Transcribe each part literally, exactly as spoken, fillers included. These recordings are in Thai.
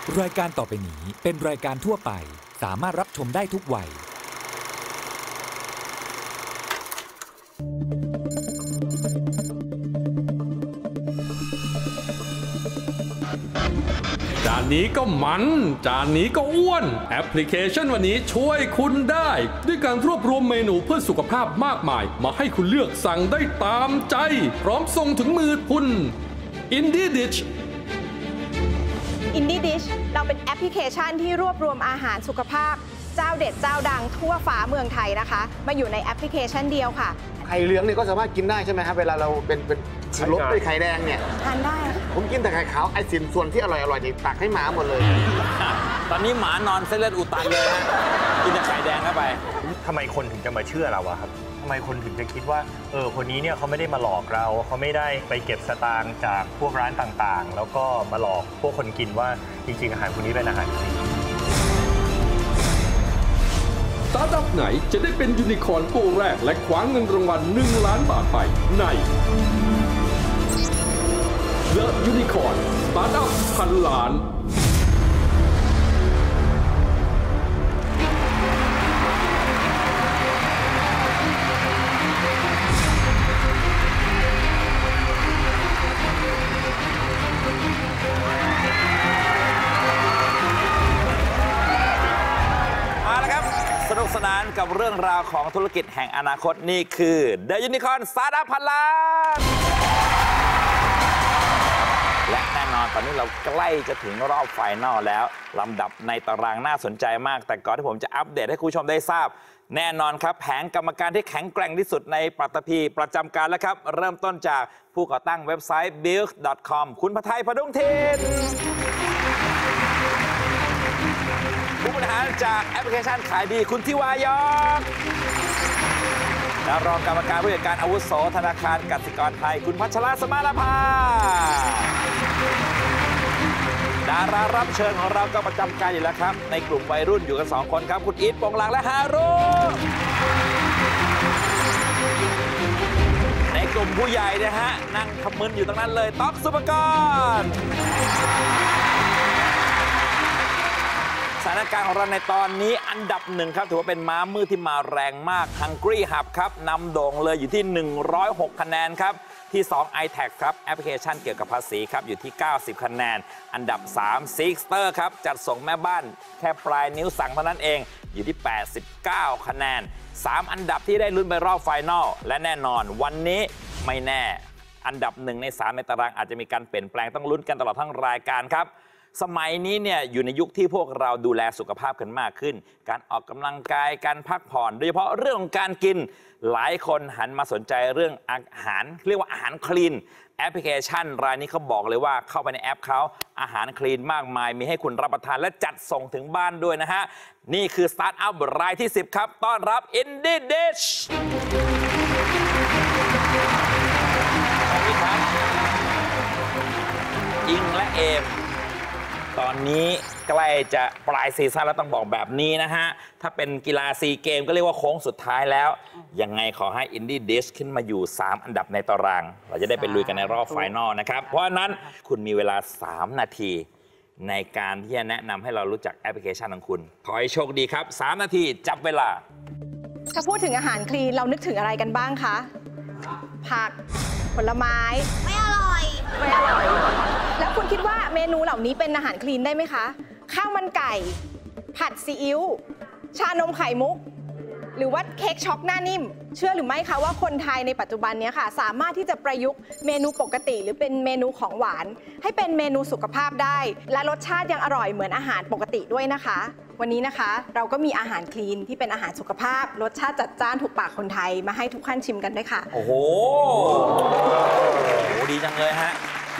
รายการต่อไปนี้เป็นรายการทั่วไปสามารถรับชมได้ทุกวัยจานนี้ก็มันจานนี้ก็อ้วนแอปพลิเคชันวันนี้ช่วยคุณได้ด้วยการรวบรวมเมนูเพื่อสุขภาพมากมายมาให้คุณเลือกสั่งได้ตามใจพร้อมส่งถึงมือคุณ Indie Dish Indie Dish เราเป็นแอปพลิเคชันที่รวบรวมอาหารสุขภาพเจ้าเด็ดเจ้าดังทั่วฟ้าเมืองไทยนะคะมาอยู่ในแอปพลิเคชันเดียวค่ะไข่เหลืองนี่ก็สามารถกินได้ใช่ไหมครับเวลาเราเป็นเป็นรสด้วยไข่แดงเนี่ยทานได้ผมกินแต่ไข่ขาวไอ้สินส่วนที่อร่อยอร่อยนี่ตักให้หมาหมดเลยตอนนี้หมานอนเส้นเลือดอุดตันเลยฮะกินแต่ไข่แดงเข้าไปทำไมคนถึงจะมาเชื่อเราอะครับทำไมคนถึงจะคิดว่าเออคนนี้เนี่ยเขาไม่ได้มาหลอกเราเขาไม่ได้ไปเก็บสตางค์จากพวกร้านต่างๆแล้วก็มาหลอกพวกคนกินว่าจริงๆอาหารคนนี้เป็นอาหารจริงสตาร์ทอัพไหนจะได้เป็นยูนิคอร์นตัวแรกและคว้าเงินรางวัลหนึ่งล้านบาทไปใน The Unicorn Startup พันล้านสนุกสนานกับเรื่องราวของธุรกิจแห่งอนาคตนี่คือ The Unicorn Startup พันล้านและแน่นอนตอนนี้เราใกล้จะถึงรอบไฟนอลแล้วลำดับในตารางน่าสนใจมากแต่ก่อนที่ผมจะอัปเดตให้คุณผู้ชมได้ทราบแน่นอนครับแผงกรรมการที่แข็งแกร่งที่สุดในปัตตภีประจำการแล้วครับเริ่มต้นจากผู้ก่อตั้งเว็บไซต์ บิลด์ ดอท คอม คุณพทัย พดุงทินผู้บริหารจากแอปพลิเคชันขายดีคุณทิวายอกและรองกรรมการผู้จัดการอาวุโสธนาคารกสิกรไทยคุณพัชรสมานภาดารารับเชิญของเราก็ประจำการอยู่แล้วครับในกลุ่มวัยรุ่นอยู่กันสองคนครับคุณอีท โปงลางและฮารุในกลุ่มผู้ใหญ่นะฮะนั่งขมึนอยู่ตรงนั้นเลยต๊อก สุภกรสถานการณ์ของเราในตอนนี้อันดับหนึ่งครับถือว่าเป็นม้ามืดที่มาแรงมาก Hungry Hub ครับนำโด่งเลยอยู่ที่หนึ่งร้อยหกคะแนนครับที่สอง ไอ แท็ก ครับแอปพลิเคชันเกี่ยวกับภาษีครับอยู่ที่เก้าสิบคะแนนอันดับสาม Sixter ครับจัดส่งแม่บ้านแค่ปลายนิ้วสั่งเท่านั้นเองอยู่ที่แปดสิบเก้าคะแนนสามอันดับที่ได้ลุ้นไปรอบไฟนอลและแน่นอนวันนี้ไม่แน่อันดับหนึ่งในสามในตารางอาจจะมีการเปลี่ยนแปลงต้องลุ้นกันตลอดทั้งรายการครับสมัยนี้เนี่ยอยู่ในยุคที่พวกเราดูแลสุขภาพกันมากขึ้นการออกกำลังกายการพักผ่อนโดยเฉพาะเรื่องของการกินหลายคนหันมาสนใจเรื่องอาหารเรียกว่าอาหารคลีนแอปพลิเคชันรายนี้เขาบอกเลยว่าเข้าไปในแอปเขาอาหารคลีนมากมายมีให้คุณรับประทานและจัดส่งถึงบ้านด้วยนะฮะนี่คือสตาร์ทอัพรายที่สิบครับต้อนรับ Indie Dish สวัสดีครับอิงและเอมตอนนี้ใกล้จะปลายซีซั่นแล้วต้องบอกแบบนี้นะฮะถ้าเป็นกีฬาซีเกมก็เรียกว่าโค้งสุดท้ายแล้วยังไงขอให้ Indie Dish ขึ้นมาอยู่สามอันดับในตารางเราจะได้ไปลุยกันในรอบไฟนอลนะครับเพราะนั้นคุณมีเวลาสามนาทีในการที่จะแนะนำให้เรารู้จักแอปพลิเคชันของคุณขอให้โชคดีครับสามนาทีจับเวลาถ้าพูดถึงอาหารคลีนเรานึกถึงอะไรกันบ้างคะผักผลไม้ไม่อร่อยไม่อร่อยแล้วคุณคิดว่าเมนูเหล่านี้เป็นอาหารคลีนได้ไหมคะข้าวมันไก่ผัดซีอิ๊วชานมไข่มุกหรือว่าเค้กช็อกหน้านิ่มเชื่อหรือไม่คะว่าคนไทยในปัจจุบันนี้ค่ะสามารถที่จะประยุกต์เมนูปกติหรือเป็นเมนูของหวานให้เป็นเมนูสุขภาพได้และรสชาติยังอร่อยเหมือนอาหารปกติด้วยนะคะวันนี้นะคะเราก็มีอาหารคลีนที่เป็นอาหารสุขภาพรสชาติจัดจ้านถูกปากคนไทยมาให้ทุกท่านชิมกันด้วยค่ะโอ้โหโอ้ดีจังเลยฮะ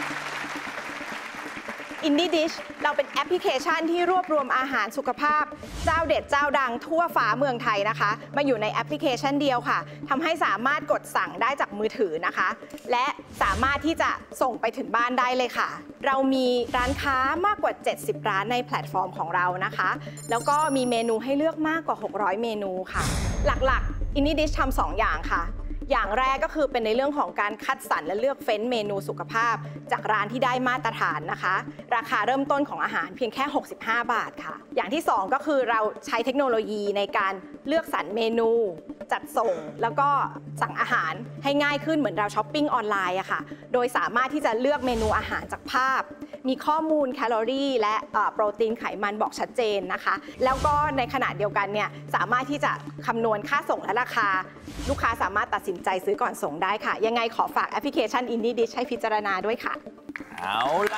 Indie Dish เราเป็นแอปพลิเคชันที่รวบรวมอาหารสุขภาพเจ้าเด็ดเจ้าดังทั่วฟ้าเมืองไทยนะคะมาอยู่ในแอปพลิเคชันเดียวค่ะทำให้สามารถกดสั่งได้จากมือถือนะคะและสามารถที่จะส่งไปถึงบ้านได้เลยค่ะเรามีร้านค้ามากกว่าเจ็ดสิบร้านในแพลตฟอร์มของเรานะคะแล้วก็มีเมนูให้เลือกมากกว่าหกร้อยเมนูค่ะหลักๆ Indie Dish ทำสองอย่างค่ะอย่างแรกก็คือเป็นในเรื่องของการคัดสรรและเลือกเฟ้นเมนูสุขภาพจากร้านที่ได้มาตรฐานนะคะ ราคาเริ่มต้นของอาหารเพียงแค่หกสิบห้าบาทค่ะอย่างที่สองก็คือเราใช้เทคโนโลยีในการเลือกสรรเมนูจัดส่งแล้วก็สั่งอาหารให้ง่ายขึ้นเหมือนเราช้อปปิ้งออนไลน์อะค่ะโดยสามารถที่จะเลือกเมนูอาหารจากภาพมีข้อมูลแคลอรี่และโปรตีนไขมันบอกชัดเจนนะคะแล้วก็ในขณะเดียวกันเนี่ยสามารถที่จะคำนวณค่าส่งและราคาลูกค้าสามารถตัดสินใจซื้อก่อนส่งได้ค่ะยังไงขอฝากแอปพลิเคชัน Indie Dish ให้พิจารณาด้วยค่ะเอาละ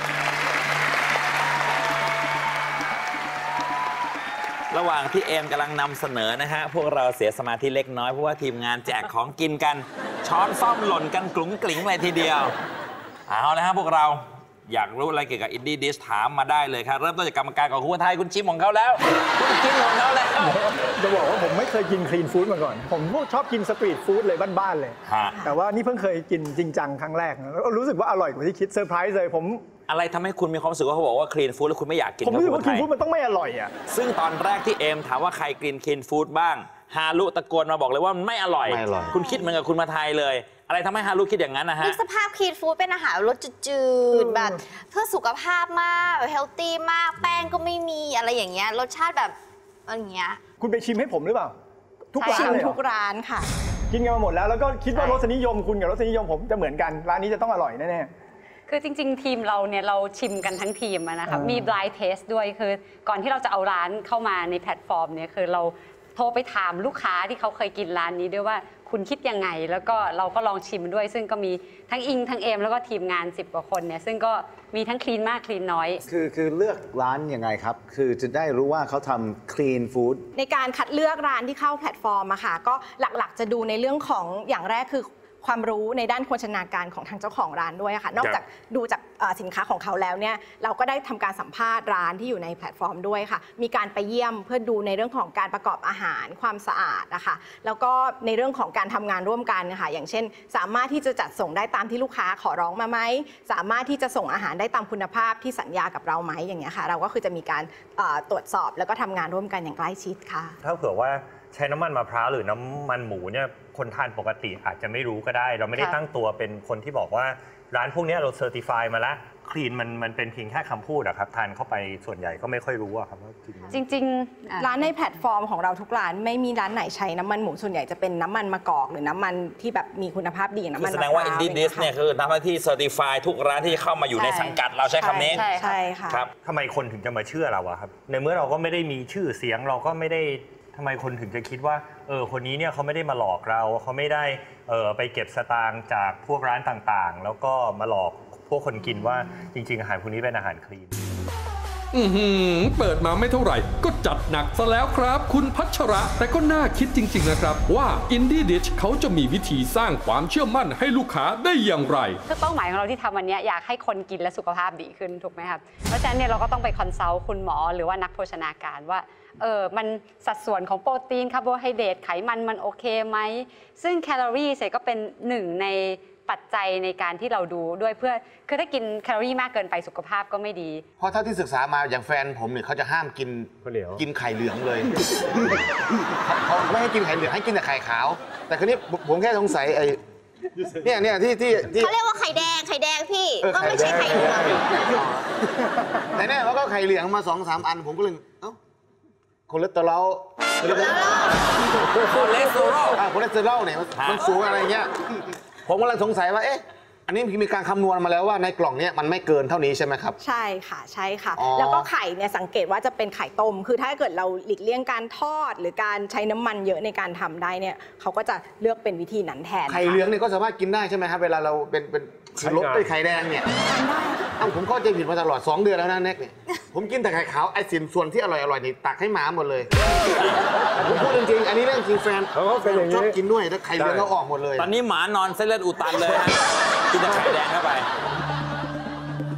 ระหว่างที่เอมกำลังนำเสนอนะฮะพวกเราเสียสมาธิเล็กน้อยเพราะว่าทีมงานแจกของกินกันช้อนซ่อมหล่นกันกลุ้งกลิ้งเลยทีเดียวเอาละฮะพวกเราอยากรู้อะไรเกี่ยวกับ Indie Dish ถามมาได้เลยครับเริ่มต้นจากกรรมการของคุณไทยคุณชิมของเขาแล้วคุณกินของเขาแล้วจะบอกว่าผมไม่เคยกินคลีนฟู้ดมาก่อนผมชอบกินสตรีทฟู้ดเลยบ้านๆเลยแต่ว่านี่เพิ่งเคยกินจริงจังครั้งแรกแล้วรู้สึกว่าอร่อยกว่าที่คิดเซอร์ไพรส์เลยผมอะไรทำให้คุณมีความรู้สึกว่าเขาบอกว่าคลีนฟู้ดแล้วคุณไม่อยากกินผมรู้สึกว่าคลีนฟู้ดมันต้องไม่อร่อยอ่ะซึ่งตอนแรกที่เอมถามว่าใครกินคลีนฟู้ดบ้างฮารุตะโกนมาบอกเลยว่ามันไม่อร่อยคุณคิดเหมือนกับคุณมาไทยเลยอะไรทำให้ฮารุคิดอย่างนั้นนะฮะนึกสภาพคลีนฟู้ดเป็นอาหารรสจืดๆแบบเพื่อสุขภาพมากเฮลตี้มากแป้งก็ไม่มีอะไรอย่างเงี้ยรสชาติแบบอย่างเงี้ยคุณไปชิมให้ผมหรือเปล่าทุกร้านเลยทุกร้านค่ะกินกันมาหมดแล้วแล้วก็คิดว่ารสนิยมคุณกับรสนิยมผมจะเหมือนกันร้านนี้จะต้องอร่อยแน่ๆคือจริงๆทีมเราเนี่ยเราชิมกันทั้งทีมนะคะมี blind test ด้วยคือก่อนที่เราจะเอาร้านเข้ามาในแพลตฟอร์มเนี่ยคือเราโทรไปถามลูกค้าที่เขาเคยกินร้านนี้ด้วยว่าคุณคิดยังไงแล้วก็เราก็ลองชิมด้วยซึ่งก็มีทั้งอิงทั้งเอมแล้วก็ทีมงานสิบกว่าคนเนี่ยซึ่งก็มีทั้งคลีนมากคลีนน้อยคือคือเลือกร้านยังไงครับคือจะได้รู้ว่าเขาทำคลีนฟู้ดในการคัดเลือกร้านที่เข้าแพลตฟอร์มอะค่ะก็หลักๆจะดูในเรื่องของอย่างแรกคือความรู้ในด้านโภชนาการของทางเจ้าของร้านด้วยค่ะนอกจากดูจากสินค้าของเขาแล้วเนี่ยเราก็ได้ทำการสัมภาษณ์ร้านที่อยู่ในแพลตฟอร์มด้วยค่ะมีการไปเยี่ยมเพื่อดูในเรื่องของการประกอบอาหารความสะอาดนะคะแล้วก็ในเรื่องของการทำงานร่วมกันค่ะอย่างเช่นสามารถที่จะจัดส่งได้ตามที่ลูกค้าขอร้องมาไหมสามารถที่จะส่งอาหารได้ตามคุณภาพที่สัญญากับเราไหมอย่างเงี้ยค่ะเราก็คือจะมีการตรวจสอบแล้วก็ทำงานร่วมกันอย่างใกล้ชิดค่ะถ้าเผื่อว่าใช้น้ำมันมะพร้าวหรือน้ำมันหมูเนี่ยคนทานปกติอาจจะไม่รู้ก็ได้เราไม่ได้ตั้งตัวเป็นคนที่บอกว่าร้านพวกนี้เราเซอร์ติฟายมาแล้วคลีนมันมันเป็นเพียงแค่คำพูดอะครับทานเข้าไปส่วนใหญ่ก็ไม่ค่อยรู้อะครับว่าจริงจริงร้านในแพลตฟอร์มของเราทุกร้านไม่มีร้านไหนใช้น้ำมันหมูส่วนใหญ่จะเป็นน้ำมันมะกอกหรือน้ำมันที่แบบมีคุณภาพดีอย่างน้ำมันมะพร้าวแสดงว่า Indie Dish เนี่ยคือน้ำมันที่เซอร์ติฟายทุกร้านที่เข้ามาอยู่ในสังกัดเราใช้คำนี้ใช่ค่ะครับทำไมคนถึงจะมาเชื่อเราอะครับในเมื่อเราก็ไม่ได้มีชื่อเสียงเราก็ไม่ได้ทำไมคนถึงจะคิดว่าเออคนนี้เนี่ยเขาไม่ได้มาหลอกเราเขาไม่ได้เออไปเก็บสตางค์จากพวกร้านต่างๆแล้วก็มาหลอกพวกคนกินว่าจริงๆอาหารพวกนี้เป็นอาหารคลีนอือหือเปิดมาไม่เท่าไหร่ก็จัดหนักซะแล้วครับคุณพัชระแต่ก็น่าคิดจริงๆนะครับว่า Indie Dish เขาจะมีวิธีสร้างความเชื่อมั่นให้ลูกค้าได้อย่างไรคือเป้าหมายของเราที่ทำวันนี้อยากให้คนกินและสุขภาพดีขึ้นถูกไหมครับเพราะฉะนั้นเนี่ยเราก็ต้องไปคอนซัลท์คุณหมอหรือว่านักโภชนาการว่าเออมันสัดส่วนของโปรตีนคาร์โบไฮเดรตไขมันมันโอเคไหมซึ่งแคลอรี่เสร็จก็เป็นหนึ่งในปัจจัยในการที่เราดูด้วยเพื่อคือถ้ากินแคลอรี่มากเกินไปสุขภาพก็ไม่ดีเพราะเท่าที่ศึกษามาอย่างแฟนผมเนี่ยเขาจะห้ามกินกินไข่เหลืองเลยเขาไม่ให้กินไข่เหลืองให้กินแต่ไข่ขาวแต่คราวนี้ผมแค่สงสัยไอ้เนี่ยเนี่ยที่ที่เขาเรียกว่าไข่แดงไข่แดงพี่ก็ไม่ใช่ไข่เหลืองแต่เนี่ยเขาก็ไข่เหลืองมาสองสามอันผมก็เลยเอ้าคอเลสเตอรอลคอเลสเตอรอลคอเลสเตอรอลคอเลสเตอรอลเนี่ยมันสูงอะไรเงี้ยผมกำลังสงสัยว่าเอ๊ะอันนี้มีการคำนวณมาแล้วว่าในกล่องนี้มันไม่เกินเท่านี้ใช่ไหมครับใช่ค่ะใช่ค่ะแล้วก็ไข่เนี่ยสังเกตว่าจะเป็นไข่ต้มคือถ้าเกิดเราหลีกเลี่ยงการทอดหรือการใช้น้ำมันเยอะในการทำได้เนี่ยเขาก็จะเลือกเป็นวิธีนั้นแทนไข่เหลืองเนี่ยก็สามารถกินได้ใช่ไหมครับเวลาเราเป็นเป็นรสด้วยไข่แดงเนี่ยเอ้าผมเข้าใจผิดมาตลอดสองเดือนแล้วนะเน็กเนี่ยผมกินแต่ไข่ขาวไอ้สินส่วนที่อร่อยอร่อยนี่ตักให้หมาหมดเลยผมพูดจริงๆอันนี้เรื่องจริงแฟนเขาชอบกินด้วยแต่ไข่เหลืองเขาออกหมดเลยตอนนี้หมานอนเส้นเลือดอุดตันเลยกินแต่ไข่แดงเข้าไป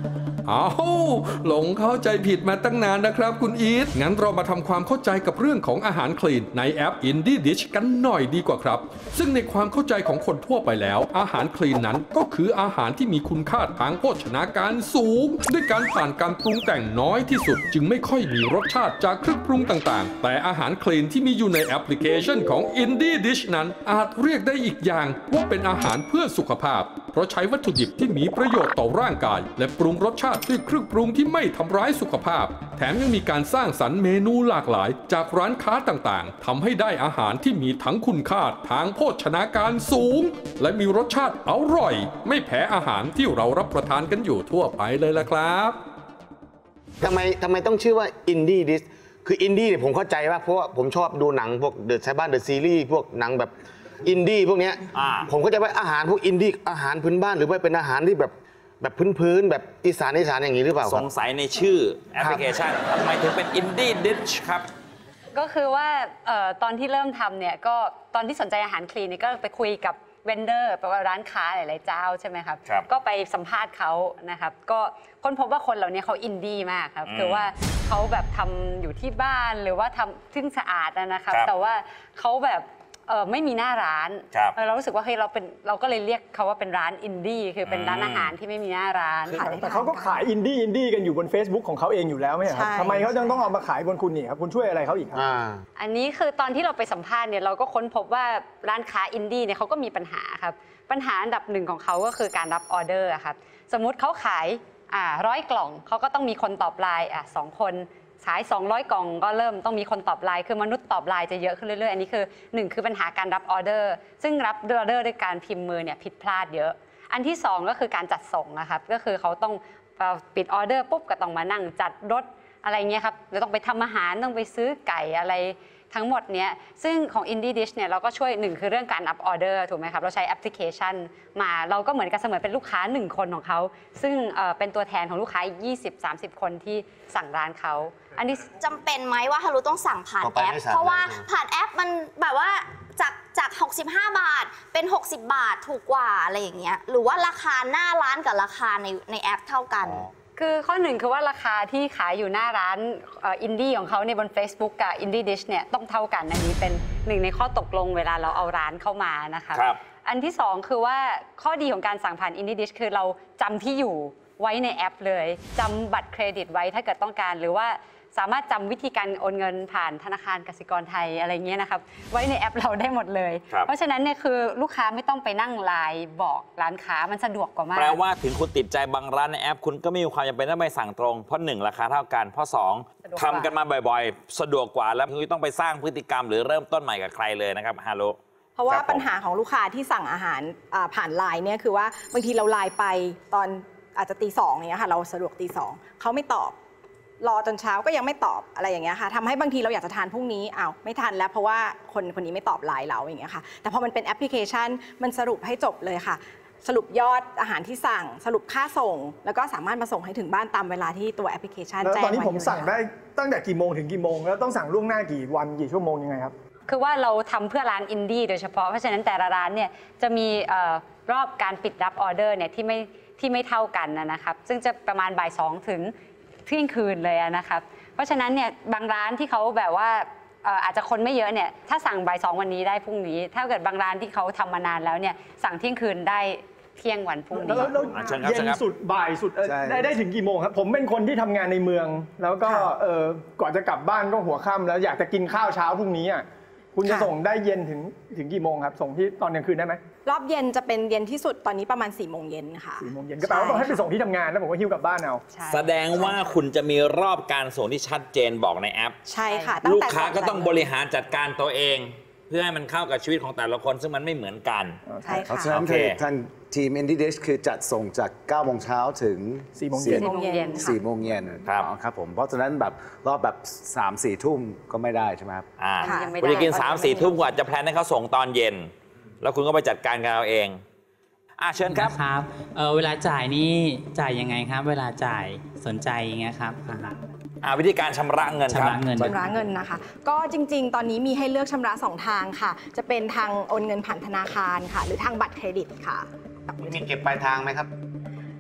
อ้าวหลงเข้าใจผิดมาตั้งนานนะครับคุณอีทงั้นเรามาทำความเข้าใจกับเรื่องของอาหารคลีนในแอป Indie Dish กันหน่อยดีกว่าครับซึ่งในความเข้าใจของคนทั่วไปแล้วอาหารคลีนนั้นก็คืออาหารที่มีคุณค่าทางโภชนาการสูงด้วยการผ่านการปรุงแต่งน้อยที่สุดจึงไม่ค่อยมีรสชาติจากเครื่องปรุงต่างๆแต่อาหารคลีนที่มีอยู่ในแอปพลิเคชันของ Indie Dish นั้นอาจเรียกได้อีกอย่างว่าเป็นอาหารเพื่อสุขภาพเพราะใช้วัตถุดิบที่มีประโยชน์ต่อร่างกายและปรุงรสชาติด้วยเครื่องปรุงที่ไม่ทำร้ายสุขภาพแถมยังมีการสร้างสรรค์เมนูหลากหลายจากร้านค้าต่างๆทำให้ได้อาหารที่มีทั้งคุณค่าทางโภชนาการสูงและมีรสชาติอร่อยไม่แพ้อาหารที่เรารับประทานกันอยู่ทั่วไปเลยล่ะครับทำไมทำไมต้องชื่อว่า Indie Dish คือ Indie เนี่ยผมเข้าใจว่าเพราะว่าผมชอบดูหนังพวกเดอะไซบ้านเดอะซีรีส์พวกหนังแบบอินดี้พวกเนี้ยผมก็จะว่าอาหารพวกอินดี้อาหารพื้นบ้านหรือว่าเป็นอาหารที่แบบแบบพื้นๆแบบอีสานอีสานอย่างนี้หรือเปล่าสงสัยในชื่อแอปพลิเคชันทำไมถึงเป็น Indie Dish ครับก็คือว่าเอ่อตอนที่เริ่มทำเนี่ยก็ตอนที่สนใจอาหารคลีนนี่ก็ไปคุยกับเวนเดอร์แปลว่าร้านค้าหลายๆเจ้าใช่ไหมครับก็ไปสัมภาษณ์เขานะครับก็ค้นพบว่าคนเหล่านี้เขาอินดี้มากครับคือว่าเขาแบบทำอยู่ที่บ้านหรือว่าทำซึ่งสะอาดนะครับแต่ว่าเขาแบบเออไม่มีหน้าร้านเรารู้สึกว่าเฮ้ยเราเป็นเราก็เลยเรียกเขาว่าเป็นร้านอินดี้คือเป็นร้านอาหารที่ไม่มีหน้าร้านแต่เขาก็ขายอินดี้อินดี้กันอยู่บน Facebook ของเขาเองอยู่แล้วไหมครับทำไมเขาจึงต้องเอามาขายบนคุณนี่ครับคุณช่วยอะไรเขาอีกครับอันนี้คือตอนที่เราไปสัมภาษณ์เนี่ยเราก็ค้นพบว่าร้านค้าอินดี้เนี่ยเขาก็มีปัญหาครับปัญหาอันดับหนึ่งของเขาก็คือการรับออเดอร์ครับสมมุติเขาขายอ่าร้อยกล่องเขาก็ต้องมีคนตอบไลน์อ่ะสองคนขายสองร้อยกล่องก็เริ่มต้องมีคนตอบไลน์คือมนุษย์ตอบไลน์จะเยอะขึ้นเรื่อยๆอันนี้คือหนึ่งคือปัญหาการรับออเดอร์ซึ่งรับออเดอร์ด้วยการพิมพ์มือเนี่ยผิดพลาดเยอะอันที่สองก็คือการจัดส่งนะครับก็คือเขาต้องปิดออเดอร์ปุ๊บก็ต้องมานั่งจัดรถอะไรเงี้ยครับจะต้องไปทำอาหารต้องไปซื้อไก่อะไรทั้งหมดเนี้ยซึ่งของ Indie Dish เนี่ยเราก็ช่วยหนึ่งคือเรื่องการรับออเดอร์ถูกไหมครับเราใช้แอปพลิเคชันมาเราก็เหมือนกับเสมือนเป็นลูกค้าหนึ่งคนของเขาซึ่งเป็นตัวแทนของลูกค้าอีก ยี่สิบ สามสิบ คนที่สั่งร้านเขาอันนี้จำเป็นไหมว่าฮารุต้องสั่งผ่านแอปเพราะว่าผ่านแอปมันแบบว่าจากจากหกสิบห้าบาทเป็นหกสิบบาทถูกกว่าอะไรอย่างเงี้ยหรือว่าราคาหน้าร้านกับราคาในในแอปเท่ากันคือข้อหนึ่งคือว่าราคาที่ขายอยู่หน้าร้านอินดี้ของเขาเนี่ยบน Facebook กับ Indie Dish เนี่ยต้องเท่ากันอันนี้เป็นหนึ่งในข้อตกลงเวลาเราเอาร้านเข้ามานะคะอันที่สองคือว่าข้อดีของการสั่งผ่าน Indie Dish คือเราจำที่อยู่ไว้ในแอปเลยจำบัตรเครดิตไว้ถ้าเกิดต้องการหรือว่าสามารถจำวิธีการโอนเงินผ่านธนาคารกสิกรไทยอะไรเงี้ยนะครับไว้ในแอปเราได้หมดเลยเพราะฉะนั้นเนี่ยคือลูกค้าไม่ต้องไปนั่งไลน์บอกร้านค้ามันสะดวกกว่ามากแปลว่าถึงคุณติดใจบางร้านในแอปคุณก็ไม่มีความจำเป็นต้องไปสั่งตรงเพราะหนึ่งราคาเท่ากันเพราะสองทำกันมาบ่อยๆสะดวกกว่าแล้วไม่ต้องไปสร้างพฤติกรรมหรือเริ่มต้นใหม่กับใครเลยนะครับฮารุเพราะว่าปัญหาของลูกค้าที่สั่งอาหารผ่านไลน์เนี่ยคือว่าบางทีเราไลน์ไปตอนอาจจะตีสองเนี่ยค่ะเราสะดวกตีสองเขาไม่ตอบรอจนเช้าก็ยังไม่ตอบอะไรอย่างเงี้ยค่ะทำให้บางทีเราอยากจะทานพรุ่งนี้อ้าวไม่ทันแล้วเพราะว่าคนคนนี้ไม่ตอบไลน์เราอย่างเงี้ยค่ะแต่พอมันเป็นแอปพลิเคชันมันสรุปให้จบเลยค่ะสรุปยอดอาหารที่สั่งสรุปค่าส่งแล้วก็สามารถมาส่งให้ถึงบ้านตามเวลาที่ตัวแอปพลิเคชันแจ้งไว้แล้วตอนนี้ผมสั่งได้ตั้งแต่กี่โมงถึงกี่โมงแล้วต้องสั่งล่วงหน้ากี่วันกี่ชั่วโมงยังไงครับคือว่าเราทำเพื่อร้านอินดี้โดยเฉพาะเพราะฉะนั้นแต่ละร้านเนี่ยจะมีรอบการปิดรับออเดอร์เนี่ยที่ไม่ที่ไม่เท่ากันนะครับซึ่งจะประมาณบ่ายสองถึงเที่ยงคืนเลยนะครับเพราะฉะนั้นเนี่ยบางร้านที่เขาแบบว่าอาจจะคนไม่เยอะเนี่ยถ้าสั่งบ่ายสองวันนี้ได้พรุ่งนี้ถ้าเกิดบางร้านที่เขาทำมานานแล้วเนี่ยสั่งเที่ยงคืนได้เที่ยงวันพรุ่งนี้แล้วเย็นสุดบ่ายสุดได้ได้ถึงกี่โมงครับผมเป็นคนที่ทำงานในเมืองแล้วก็ก่อนจะกลับบ้านก็หัวค่ำแล้วอยากจะกินข้าวเช้าพรุ่งนี้อ่ะคุณจะส่งได้เย็นถึงถึงกี่โมงครับส่งที่ตอนกลางคืนได้ไหมรอบเย็นจะเป็นเย็นที่สุดตอนนี้ประมาณสี่โมงเย็นค่ะสี่โมงเย็นก็แปลว่าต้องให้ไปส่งที่ทำงานแล้วผมก็หิ้วกลับบ้านเอาแสดงว่าคุณจะมีรอบการส่งที่ชัดเจนบอกในแอปใช่ค่ะลูกค้าก็ต้องบริหารจัดการตัวเองเพื่อให้มันเข้ากับชีวิตของแต่ละคนซึ่งมันไม่เหมือนกันใช่ค่ะเพราะฉะนั้นคือทางทีม Indie Dish คือจัดส่งจากเก้าโมงเช้าถึงสี่โมงเย็นสี่โมงเย็นครับผมเพราะฉะนั้นแบบรอบแบบสามสี่ทุ่มก็ไม่ได้ใช่ไหมครับคุณจะกินสามสี่ทุ่มกว่าจะแพลนให้เขาส่งตอนเย็นแล้วคุณก็ไปจัดการกันเอาเองอ่ะเชิญครับครับเเวลาจ่ายนี่จ่ายยังไงครับเวลาจ่ายสนใจอย่างเงี้ยครับวิธีการชำระเงินครับชำระเงินชำระเงินนะคะก็จริงๆตอนนี้มีให้เลือกชำระสองทางค่ะจะเป็นทางโอนเงินผ่านธนาคารค่ะหรือทางบัตรเครดิตค่ะมีเก็บปลายทางไหมครับ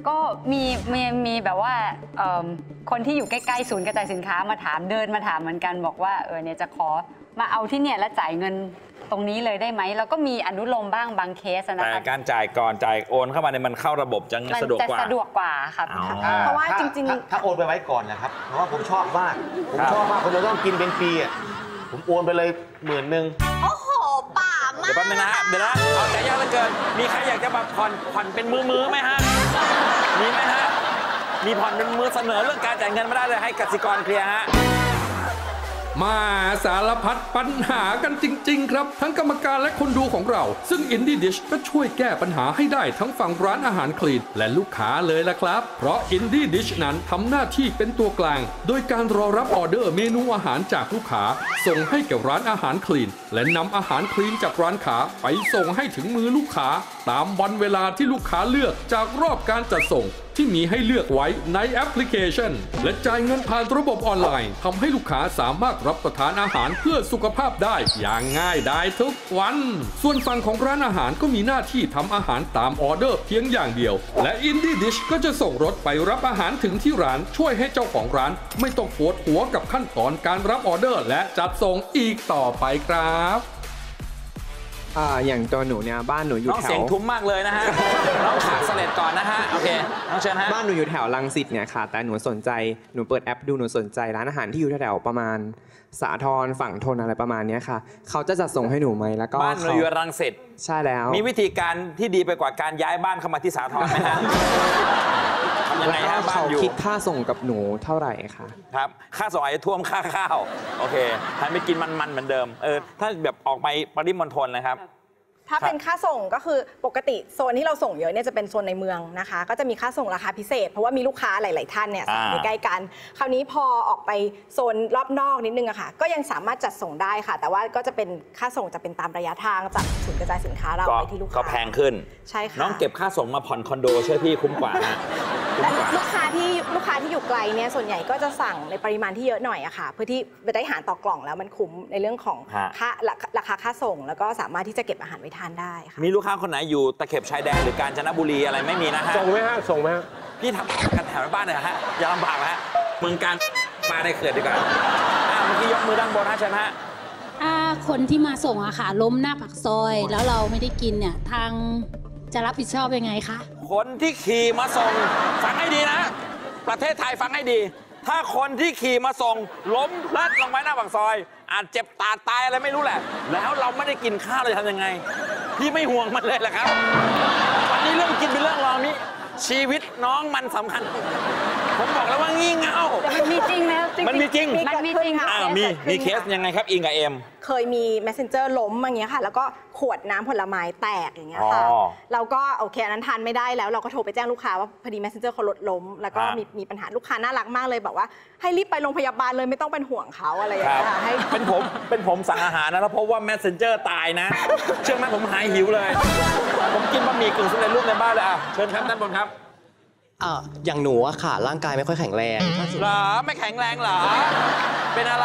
ก็มีมีมีแบบว่าคนที่อยู่ใกล้ๆศูนย์กระจายสินค้ามาถามเดินมาถามเหมือนกันบอกว่าเออเนี่ยจะขอมาเอาที่เนี่ยแล้วจ่ายเงินตรงนี้เลยได้ไหมแล้วก็มีอนุโลมบ้างบางเคสนะคะแต่การจ่ายก่อนจ่ายโอนเข้ามาเนี่ยมันเข้าระบบจะสะดวกกว่าสะดวกกว่าครับเพราะว่าจริงๆถ้าโอนไปไว้ก่อนนะครับเพราะว่าผมชอบมากผมชอบมากผมจะต้องกินเป็นปีอ่ะผมโอนไปเลยหมื่นหนึ่งโอ้โหป่ามากเดี๋ยวแป๊บนึงนะฮะเดี๋ยวนะเอาใจยากเหลือเกินมีใครอยากจะมาผ่อนผ่อนเป็นมือมือไหมฮะมีไหมฮะมีผ่อนเป็นมือเสนอเรื่องการจ่ายเงินไม่ได้เลยให้กสิกรเคลียร์ฮะมาสารพัดปัญหากันจริงๆครับทั้งกรรมการและคนดูของเราซึ่ง Indie Dish ก็ช่วยแก้ปัญหาให้ได้ทั้งฝั่งร้านอาหารคลีนและลูกค้าเลยละครับเพราะ Indie Dish นั้นทำหน้าที่เป็นตัวกลางโดยการรอรับออเดอร์เมนูอาหารจากลูกค้าส่งให้แก่ร้านอาหารคลีนและนำอาหารคลีนจากร้านค้าไปส่งให้ถึงมือลูกค้าตามวันเวลาที่ลูกค้าเลือกจากรอบการจัดส่งที่มีให้เลือกไว้ในแอปพลิเคชันและจ่ายเงินผ่านระบบออนไลน์ทำให้ลูกค้าสามารถรับประทานอาหารเพื่อสุขภาพได้อย่างง่ายดายทุกวันส่วนฝั่งของร้านอาหารก็มีหน้าที่ทำอาหารตามออเดอร์เพียงอย่างเดียวและ Indie Dish ก็จะส่งรถไปรับอาหารถึงที่ร้านช่วยให้เจ้าของร้านไม่ต้องปวดหัวกับขั้นตอนการรับออเดอร์และจัดส่งอีกต่อไปครับอ่าอย่างตัวหนูเนี่ยบ้านหนูอยู่แถวเสียงทุ้มมากเลยนะฮะต้องขาดเสลดก่อนนะฮะโอเคน้องเชิญฮะบ้านหนูอยู่แถวรังสิตเนี่ยค่ะแต่หนูสนใจหนูเปิดแอปดูหนูสนใจร้านอาหารที่อยู่แถวประมาณสาทรฝั่งทนอะไรประมาณนี้ค่ะเขาจะจัดส่งให้หนูไหมแล้วก็บ้านหนูอยู่รังสิตใช่แล้วมีวิธีการที่ดีไปกว่าการย้ายบ้านเข้ามาที่สาทรไหมฮะทำยังไงฮะบ้านอยู่คิดค่าส่งกับหนูเท่าไหร่คะครับค่าส่งอาจจะท่วมค่าข้าวโอเคให้ไม่กินมันๆเหมือนเดิมเออถ้าแบบออกไปปริมณฑลนะครับถ้าเป็นค่าส่งก็คือปกติโซนที่เราส่งเยอะเนี่ยจะเป็นโซนในเมืองนะคะก็จะมีค่าส่งราคาพิเศษเพราะว่ามีลูกค้าหลายๆท่านเนี่ยอยู่ใกล้กันคราวนี้พอออกไปโซนรอบนอกนิดนึงอะค่ะก็ยังสามารถจัดส่งได้ค่ะแต่ว่าก็จะเป็นค่าส่งจะเป็นตามระยะทางจากศูนย์กระจายสินค้าเราไปที่ลูกค้าก็แพงขึ้นใช่ค่ะน้องเก็บค่าส่งมาผ่อนคอนโดช่วยพี่คุ้มกว่านะและลูกค้าที่ลูกค้าที่อยู่ไกลเนี่ยส่วนใหญ่ก็จะสั่งในปริมาณที่เยอะหน่อยอะค่ะเพื่อที่จะได้หารต่อกล่องแล้วมันคุ้มในเรื่องของค่าราคาค่าส่งแล้วก็สามารถที่จะเก็บอาหารไว้ทานได้ค่ะมีลูกค้าคนไหนอยู่ตะเข็บชายแดนหรือกาญจนบุรีอะไรไม่มีนะฮะส่งไหมฮะส่งไหมฮะพี่ทำกันแถวบ้านหน่อยฮะอย่าลำบากนะฮะเมืองการมาในเขื่อนดีกว่าเมื่อกี้ยกมือด้านบนฮะเชิญฮะถ้าคนที่มาส่งอะค่ะล้มหน้าปากซอยแล้วเราไม่ได้กินเนี่ยทางจะรับผิดชอบยังไงคะคนที่ขี่มาส่งฟังให้ดีนะประเทศไทยฟังให้ดีถ้าคนที่ขี่มาส่งล้มพลัดลงไปหน้าปากซอยอาจเจ็บตาตายอะไรไม่รู้แหละแล้วเราไม่ได้กินข้าวเลยทำยังไงพี่ไม่ห่วงมันเลยแหละครับวันนี้เรื่องกินเป็นเรื่องรองนี้ชีวิตน้องมันสำคัญผมบอกแล้วว่างี่เง่ามันมีจริงแล้วมันมีจริงมันมีจริงค่ะมีมีเคสยังไงครับอิงกับเอ็มเคยมี messenger ล้มอย่างเงี้ยค่ะแล้วก็ขวดน้ำผลไม้แตกอย่างเงี้ยค่ะเราก็โอเคนั้นทานไม่ได้แล้วเราก็โทรไปแจ้งลูกค้าว่าพอดี messenger เขาลดล้มแล้วก็มีมีปัญหาลูกค้าน่ารักมากเลยบอกว่าให้รีบไปโรงพยาบาลเลยไม่ต้องเป็นห่วงเขาอะไรอย่างเงี้ยให้เป็นผมเป็นผมสั่งอาหารนะแล้วพบว่า messenger ตายนะเชื่อไหมผมหายหิวเลยผมกินบะหมี่กึ่งสำเร็จรูปในบ้านเลยอ่ะเชิญครับด้านบนครับอ่าอย่างหนูอะค่ะร่างกายไม่ค่อยแข็งแรงเหรอไม่แข็งแรงเหรอเป็นอะไร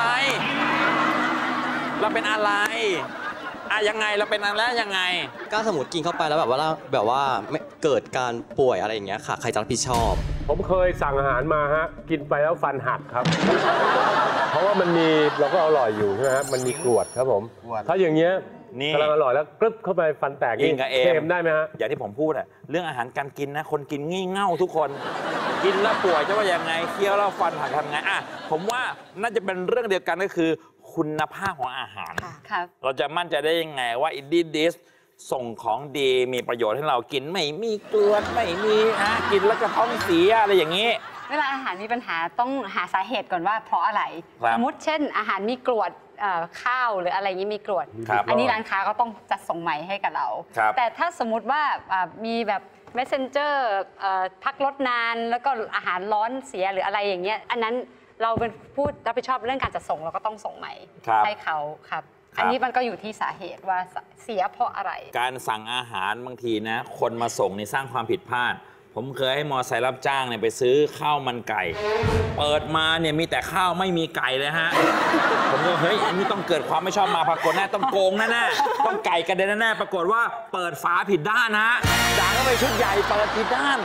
เราเป็นอะไรอะยังไงเราเป็นอะไรยังไงก็สมมติกินเข้าไปแล้วแบบว่าแบบว่าไม่เกิดการป่วยอะไรอย่างเงี้ยค่ะใครจะรับผิดชอบผมเคยสั่งอาหารมาฮะกินไปแล้วฟันหักครับเพราะว่ามันมีเราก็อร่อยอยู่ใช่ไหมครับมันมีกรวดครับผมถ้าอย่างเงี้ยกำลังอร่อยแล้วกรึ๊บเข้าไปฟันแตกนี่เค็มได้ไหมฮะอย่างที่ผมพูดอะเรื่องอาหารการกินนะคนกินงี่เง่าทุกคนกินแล้วป่วยจะว่ายังไงเคี้ยวแล้วฟันหักทำไงอ่ะผมว่าน่าจะเป็นเรื่องเดียวกันก็คือคุณภาพของอาหารเราจะมั่นใจได้ยังไงว่า Indie Dish ส่งของดีมีประโยชน์ให้เรากินไม่มีเกลือไม่มีนะกินแล้วก็ท้องเสียอะไรอย่างนี้เวลาอาหารมีปัญหาต้องหาสาเหตุก่อนว่าเพราะอะไรสมมติเช่นอาหารมีกรวดข้าวหรืออะไรอย่างนี้มีกรวดอันนี้ร้านค้าก็ต้องจัดส่งใหม่ให้กับเราแต่ถ้าสมมติว่ามีแบบ messenger พักรถนานแล้วก็อาหารร้อนเสียหรืออะไรอย่างเงี้ยอันนั้นเราเป็นผู้รับผิดชอบเรื่องการจัดส่งเราก็ต้องส่งใหม่ให้เขาครับอันนี้มันก็อยู่ที่สาเหตุว่าเสียเพราะอะไรการสั่งอาหารบางทีนะคนมาส่งนี่สร้างความผิดพลาดผมเคยให้มอไซค์รับจ้างเนี่ยไปซื้อข้าวมันไก่เปิดมาเนี่ยมีแต่ข้าวไม่มีไก่เลยฮะผมก็เฮ้ยอันนี้ต้องเกิดความไม่ชอบมาพากลแน่ต้องโกงแน่ๆต้องไก่กระเด็นแน่ๆปรากฏว่าเปิดฝาผิดด้านฮะด่าเข้าไปชุดใหญ่เปิดผิดด้าน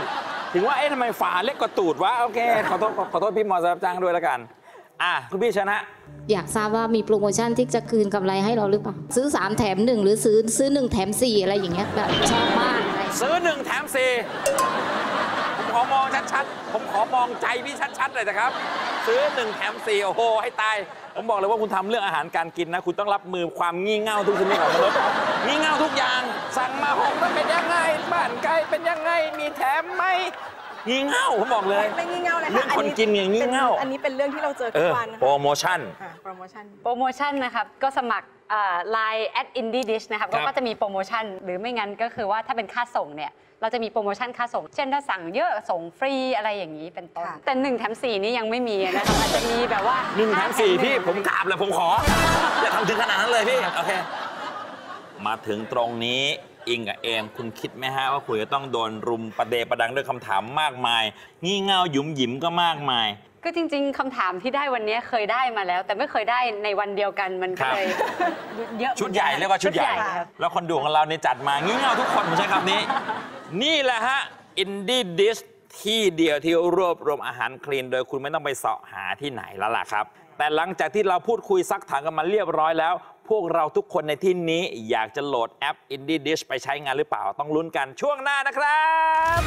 ถึงว่าเอ๊ะทำไมฝาเล็กกว่าตูดวะโอเคขอโทษขอโทษพี่มอสรับจ้างด้วยแล้วกันอ่ะคุณพี่ชนะอยากทราบว่ามีโปรโมชั่นที่จะคืนกำไรให้เราหรือเปล่าซื้อสามแถมหนึ่งหรือซื้อซื้อหนึ่งแถมสี่อะไรอย่างเงี้ยแบบชอบมากซื้อหนึ่งแถมสี่ผมขอมองชัดๆผมขอมองใจพี่ชัดๆเลยนะครับ ซื้อหนึ่งแถมสี่โอ้โหให้ตายผมบอกเลยว่าคุณทำเรื่องอาหารการกินนะคุณต้องรับมือความงี่เง่าทุกชนิดของมนุษย์งี่เง่าทุกอย่างสั่งมาหกมันเป็นยังไงบ้านไก่เป็นยังไงมีแถมไหมงี่เง่าผมบอกเลยไม่งี่เง่าเลยค่ะเรื่องคนกินอย่างงี่เง่าอันนี้เป็นเรื่องที่เราเจอทุกวันโปรโมชั่นโปรโมชั่นโปรโมชั่นนะครับก็สมัครไลน์แอดอินดี้ดิชนะครับก็จะมีโปรโมชั่นหรือไม่งั้นก็คือว่าถ้าเป็นค่าส่งเนี่ยเราจะมีโปรโมชั่นค่าส่งเช่นถ้าสั่งเยอะส่งฟรีอะไรอย่างนี้เป็นต้นแต่หนึ่งแถมสี่นี่ยังไม่มีนะครับอาจจะมีแบบว่าหนึ่งแถมสี่พี่ผมกราบเลยผมขออย่าทำถึงขนาดนั้นเลยพี่โอเคมาถึงตรงนี้อิงกับเอมคุณคิดไหมฮะว่าคุณจะต้องโดนรุมประเดประดังด้วยคำถามมากมายงี่เง่าหยุมหยิมก็มากมายก็จริงๆคำถามที่ได้วันนี้เคยได้มาแล้วแต่ไม่เคยได้ในวันเดียวกันมันก็เลยเยอะชุดใหญ่เรียกว่าชุดใหญ่แล้วคนดูของเราเนี่ยจัดมางี่เง่าทุกคนผมใช้คำนี้นี่แหละฮะอินดี้ดิชที่เดียวที่รวบรวมอาหารคลีนโดยคุณไม่ต้องไปเสาะหาที่ไหนแล้วล่ะครับแต่หลังจากที่เราพูดคุยซักถามกันมาเรียบร้อยแล้วพวกเราทุกคนในที่นี้อยากจะโหลดแอป Indie Dish ไปใช้งานหรือเปล่าต้องลุ้นกันช่วงหน้านะครับ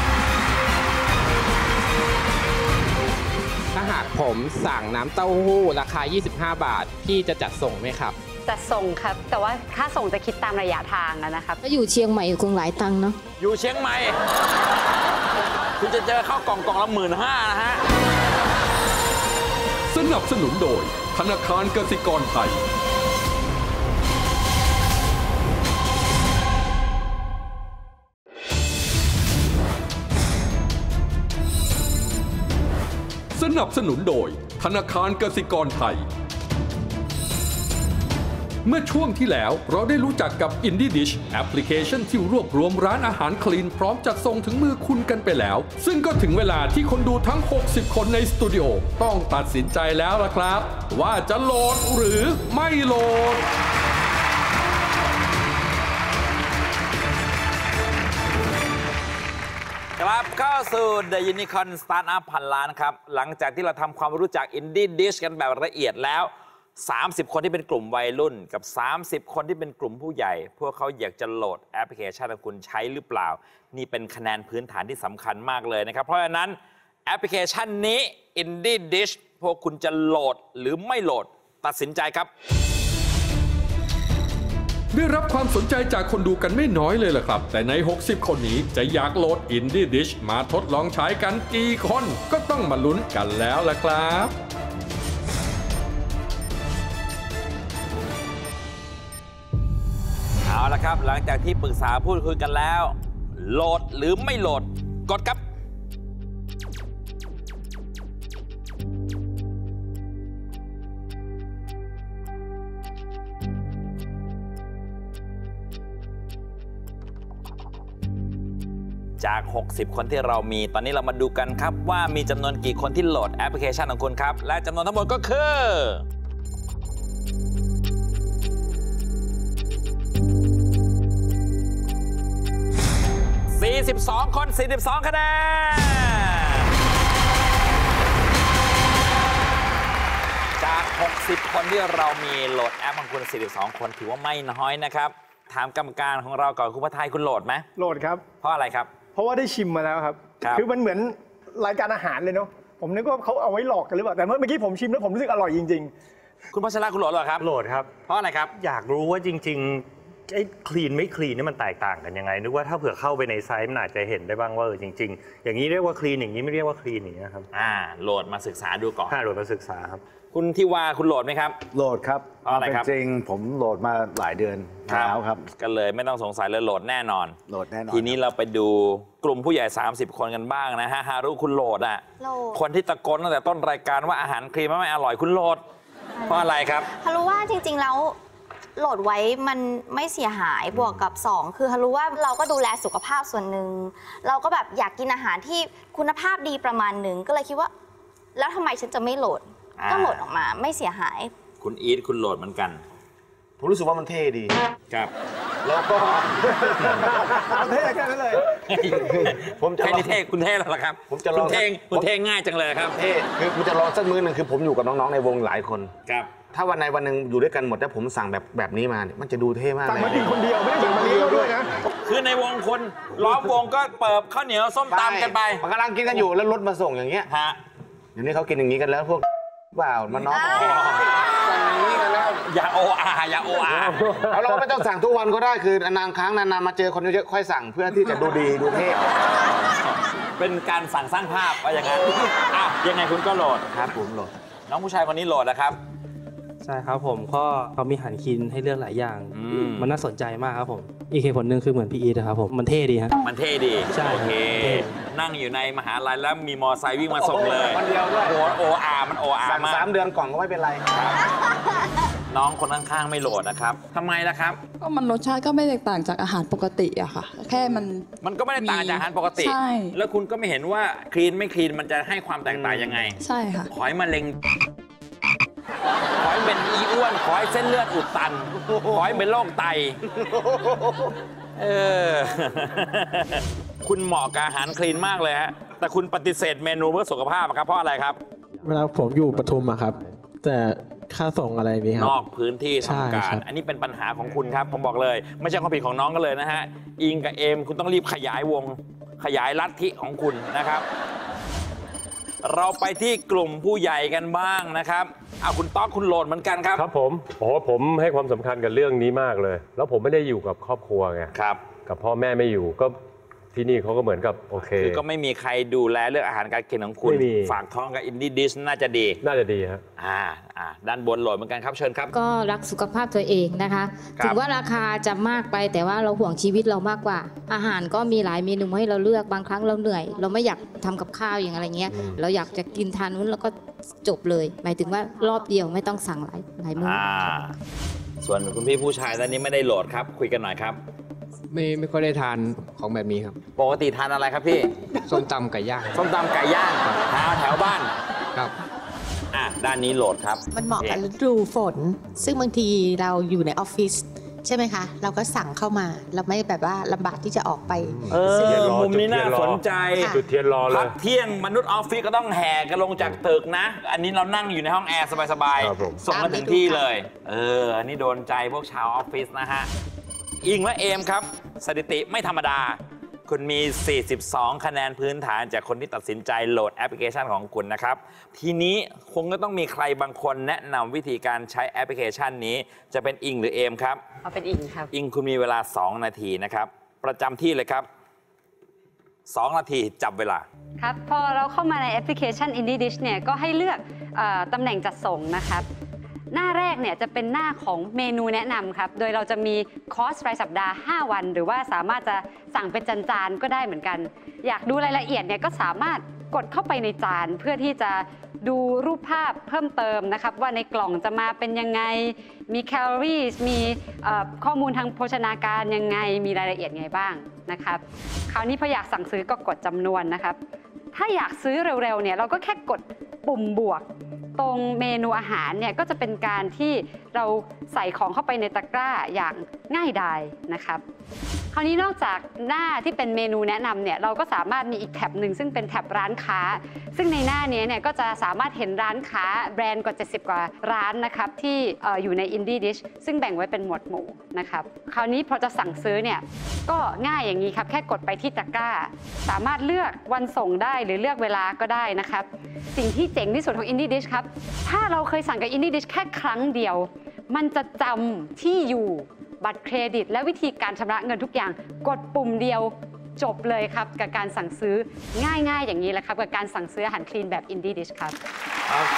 ถ้าหากผมสั่งน้ำเต้าหู้ราคายี่สิบห้าบาทพี่จะจัดส่งไหมครับจัดส่งครับแต่ว่าค่าส่งจะคิดตามระยะทางนะครับก็อยู่เชียงใหม่คงหลายตังค์เนาะอยู่เชียงใหม่คุณจะเจอข้าวกล่องกล่องละหมื่นห้านะฮะสนับสนุนโดยธนาคารกสิกรไทยสนับสนุนโดยธนาคารกสิกรไทยเมื่อช่วงที่แล้วเราได้รู้จักกับ Indie Dish แอปพลิเคชันที่รวบรวมร้านอาหารคลีนพร้อมจัดส่งถึงมือคุณกันไปแล้วซึ่งก็ถึงเวลาที่คนดูทั้งหกสิบคนในสตูดิโอต้องตัดสินใจแล้วล่ะครับว่าจะโหลดหรือไม่โหลดกลับเข้าสู่ The Unicorn Startup พันล้านครับหลังจากที่เราทำความรู้จัก Indie Dish กันแบบละเอียดแล้วสามสิบคนที่เป็นกลุ่มวัยรุ่นกับสามสิบคนที่เป็นกลุ่มผู้ใหญ่พวกเขาอยากจะโหลดแอปพลิเคชันของคุณใช้หรือเปล่านี่เป็นคะแนนพื้นฐานที่สำคัญมากเลยนะครับเพราะฉะนั้นแอปพลิเคชันนี้ Indie Dish พวกคุณจะโหลดหรือไม่โหลดตัดสินใจครับได้รับความสนใจจากคนดูกันไม่น้อยเลยล่ะครับแต่ในหกสิบคนนี้จะอยากโหลด Indie Dish มาทดลองใช้กันกี่คนก็ต้องมาลุ้นกันแล้วล่ะครับเอาละครับหลังจากที่ปรึกษาพูดคุยกันแล้วโหลดหรือไม่โหลดกดครับจาก หกสิบ คนที่เรามีตอนนี้เรามาดูกันครับว่ามีจำนวนกี่คนที่โหลดแอปพลิเคชันของคุณครับและจำนวนทั้งหมดก็คือสี่สิบสองคน สี่สิบสอง คะแนนจาก หกสิบ คนที่เรามีโหลดแอปของคุณ สี่สิบสอง คนถือว่าไม่น้อยนะครับถามกรรมการของเราก่อนคุณพระทัยคุณโหลดไหมโหลดครับเพราะอะไรครับเพราะว่าได้ชิมมาแล้วครับคือมันเหมือนรายการอาหารเลยเนาะผมนึกว่าเขาเอาไว้หลอกกันหรือเปล่าแต่เมื่อกี้ผมชิมแล้วผมรู้สึกอร่อยจริงๆคุณพัชระคุณโหลดหรอครับโหลดครับเพราะอะไรครับอยากรู้ว่าจริงๆไอ้คลีนไม่คลีนนี่มันแตกต่างกันยังไงนึกว่าถ้าเผื่อเข้าไปในไซต์มันอาจจะเห็นได้บ้างว่าจริงๆอย่างนี้เรียกว่าคลีนอย่างนี้ไม่เรียกว่าคลีนอย่างนี้ครับอ่าโหลดมาศึกษาดูก่อนโหลดมาศึกษาครับคุณทิวาคุณโหลดไหมครับโหลดครับเพราะอะไรครับจริงผมโหลดมาหลายเดือนแล้วครับก็เลยไม่ต้องสงสัยเลยโหลดแน่นอนโหลดแน่นอนทีนี้เราไปดูกลุ่มผู้ใหญ่สามสิบคนกันบ้างนะฮะฮารุคุณโหลดอ่ะคนที่ตะโกนตั้งแต่ต้นรายการว่าอาหารคลีนไม่อร่อยคุณโหลดเพราะอะไรครับฮารุว่าจริงๆแล้วโหลดไว้มันไม่เสียหายบวกกับสองคือฮารุว่าเราก็ดูแลสุขภาพส่วนหนึ่งเราก็แบบอยากกินอาหารที่คุณภาพดีประมาณหนึ่งก็เลยคิดว่าแล้วทำไมฉันจะไม่โหลดก็โหลดออกมาไม่เสียหายคุณอีทคุณโหลดเหมือนกันผมรู้สึกว่ามันเท่ดีครับแล้วก็เอาเท่แค่นั้นเลยผมจะแค่นี้เท่คุณเท่แล้วล่ะครับผมจะลองคุณเท่คุณเท่ง่ายจังเลยครับเท่คือผมจะลองสักมื้อหนึ่งคือผมอยู่กับน้องๆในวงหลายคนครับถ้าวันใดวันหนึ่งอยู่ด้วยกันหมดแล้วผมสั่งแบบแบบนี้มาเนี่ยมันจะดูเท่มากเลยสั่งมากินคนเดียวไม่ได้สั่งมาเลี้ยงด้วยนะคือในวงคนล้อมวงก็เปิบข้าวเหนียวส้มตำกันไปมันกำลังกินกันอยู่แล้วรถมาส่งอย่างเงี้ยฮะเดี๋ยวนี้เขากินอย่างนี้กันแล้วพวกเปล่ามันน้องอย่าโออาอย่าโออาเอาเราไม่ต้องสั่งทุกวันก็ได้คือนานๆครั้งนานๆมาเจอคนเยอะๆค่อยสั่งเพื่อที่จะดูดีดูเท่เป็นการสั่งสร้างภาพว่าอย่างนั้นอ่ะยังไงคุณก็โหลดครับผมโหลดน้องผู้ชายคนนี้โหลดนะครับใช่ครับผมก็เขามีหันคินให้เลือกหลายอย่างมมันน่าสนใจมากครับผม อีกเหตุผลหนึ่งคือเหมือนพี่อีทนะครับผม มันเท่ดีฮะมันเท่ดีใช่โอเคเท่นั่งอยู่ในมหาลัยแล้วมีมอไซค์วิ่งมาส่งเลยวันเดียวด้วยโอ้โออามันโออาสั่งมากสามเดือนก่อนก็ไม่เป็นไรน้องคนข้างๆไม่โหลดนะครับทำไมล่ะครับก็มันรสชาติก็ไม่แตกต่างจากอาหารปกติอะค่ะ แค่มันมันก็ไม่ได้ต่างจากอาหารปกติใช่แล้วคุณก็ไม่เห็นว่าคลีนไม่คลีนมันจะให้ความแตกต่างยังไงใช่ค่ะขอให้มะเร็ง ขอให้เป็นอีอ้วน ขอให้เส้นเลือดอุดตัน ขอให้เป็นโรคไต เออ คุณเหมาะกับอาหารคลีนมากเลยฮะ แต่คุณปฏิเสธเมนูเพื่อสุขภาพครับ เพราะอะไรครับเวลาผมอยู่ปทุมอะครับ แต่ค่าส่งอะไรนี้ครับนอกพื้นที่ใช่ทำการครับอันนี้เป็นปัญหาของคุณครับ ผมบอกเลย ไม่ใช่ความผิดของน้องกันเลยนะฮะ อิงกับเอมคุณต้องรีบขยายวง ขยายลัทธิของคุณนะครับ เราไปที่กลุ่มผู้ใหญ่กันบ้างนะครับเอาคุณต๊อกคุณโหลดเหมือนกันครับครับผมโอ้โหผมให้ความสำคัญกับเรื่องนี้มากเลย แล้วผมไม่ได้อยู่กับครอบครัวไงครับกับพ่อแม่ไม่อยู่ก็ที่นี่เขาก็เหมือนกับโอเคคือก็ไม่มีใครดูแลเรื่องอาหารการกินของคุณไม่มีฝากท้องกับอินดี้ดิชน่าจะดีน่าจะดีฮะอ่าอ่าด้านบนโหลดเหมือนกันครับเชิญครับก็รักสุขภาพตัวเองนะคะครับถึงว่าราคาจะมากไปแต่ว่าเราห่วงชีวิตเรามากกว่า อาหารก็มีหลายเมนูให้เราเลือกบางครั้งเราเหนื่อย เราไม่อยากทำกับข้าวอย่างอะไรเงี้ย เราอยากจะกินทานนู้นแล้วก็จบเลย หมายถึงว่ารอบเดียวไม่ต้องสั่งหลายหลายมื้ออ่าส่วนคุณพี่ผู้ชายตอนนี้ไม่ได้โหลดครับ คุยกันหน่อยครับไม่ไม่ค่อยได้ทานของแบบนี้ครับปกติทานอะไรครับพี่ส้มตำไก่ย่างส้มตำไก่ย่างหาแถวบ้านครับอ่ะด้านนี้โหลดครับมันเหมาะกับฤดูฝน ซึ่งบางทีเราอยู่ในออฟฟิศใช่ไหมคะ เราก็สั่งเข้ามา เราไม่แบบว่าลำบากที่จะออกไปเออมุมนี้น่าสนใจจุดเทียนรอเลยพักเที่ยงมนุษย์ออฟฟิศก็ต้องแห่กันลงจากตึกนะ อันนี้เรานั่งอยู่ในห้องแอร์สบายครับผมๆ ส่งมาถึงที่เลย เออ อันนี้โดนใจพวกชาวออฟฟิศนะฮะ อิงและเอมครับ สถิติไม่ธรรมดา คุณมี สี่สิบสอง คะแนนพื้นฐานจากคนที่ตัดสินใจโหลดแอปพลิเคชันของคุณนะครับ ทีนี้คงก็ต้องมีใครบางคนแนะนำวิธีการใช้แอปพลิเคชันนี้ จะเป็นอิงหรือเอมครับเอาเป็นอิงครับอิงคุณมีเวลา สอง นาทีนะครับ ประจำที่เลยครับ สอง นาทีจับเวลาครับพอเราเข้ามาในแอปพลิเคชัน Indie Dish เนี่ยก็ให้เลือกเออตำแหน่งจัดส่งนะครับ หน้าแรกเนี่ยจะเป็นหน้าของเมนูแนะนำครับ โดยเราจะมีคอร์สรายสัปดาห์ ห้า วัน หรือว่าสามารถจะสั่งเป็นจานๆก็ได้เหมือนกัน อยากดูรายละเอียดเนี่ยก็สามารถกดเข้าไปในจานเพื่อที่จะดูรูปภาพเพิ่มเติมนะครับว่าในกล่องจะมาเป็นยังไง มีแคลอรี่ มีเอ่อข้อมูลทางโภชนาการยังไง มีรายละเอียดไงบ้างนะครับ คราวนี้พออยากสั่งซื้อก็กดจำนวนนะครับ ถ้าอยากซื้อเร็วๆเนี่ยเราก็แค่กดปุ่มบวก ตรงเมนูอาหารเนี่ยก็จะเป็นการที่เราใส่ของเข้าไปในตะกร้าอย่างง่ายดายนะครับ คราวนี้นอกจากหน้าที่เป็นเมนูแนะนำเนี่ยเราก็สามารถมีอีกแท็บหนึ่งซึ่งเป็นแท็บร้านค้า ซึ่งในหน้านี้เนี่ยก็จะสามารถเห็นร้านค้าแบรนด์กว่าเจ็ดสิบกว่าร้านนะครับที่เอ่ออยู่ใน Indie Dish ซึ่งแบ่งไว้เป็นหมวดหมู่นะครับคราวนี้พอจะสั่งซื้อเนี่ยก็ง่ายอย่างนี้ครับแค่กดไปที่ตะกร้า สามารถเลือกวันส่งได้หรือเลือกเวลาก็ได้นะครับสิ่งที่เจ๋งที่สุดของ Indie Dish ครับถ้าเราเคยสั่งกับ Indie Dish แค่ครั้งเดียวมันจะจำที่อยู่บัตรเครดิตและวิธีการชำระเงินทุกอย่างกดปุ่มเดียวจบเลยครับกับการสั่งซื้อง่ายๆอย่างนี้แหละครับกับการสั่งซื้ออาหารคลีนแบบ Indie Dish ครับโอเค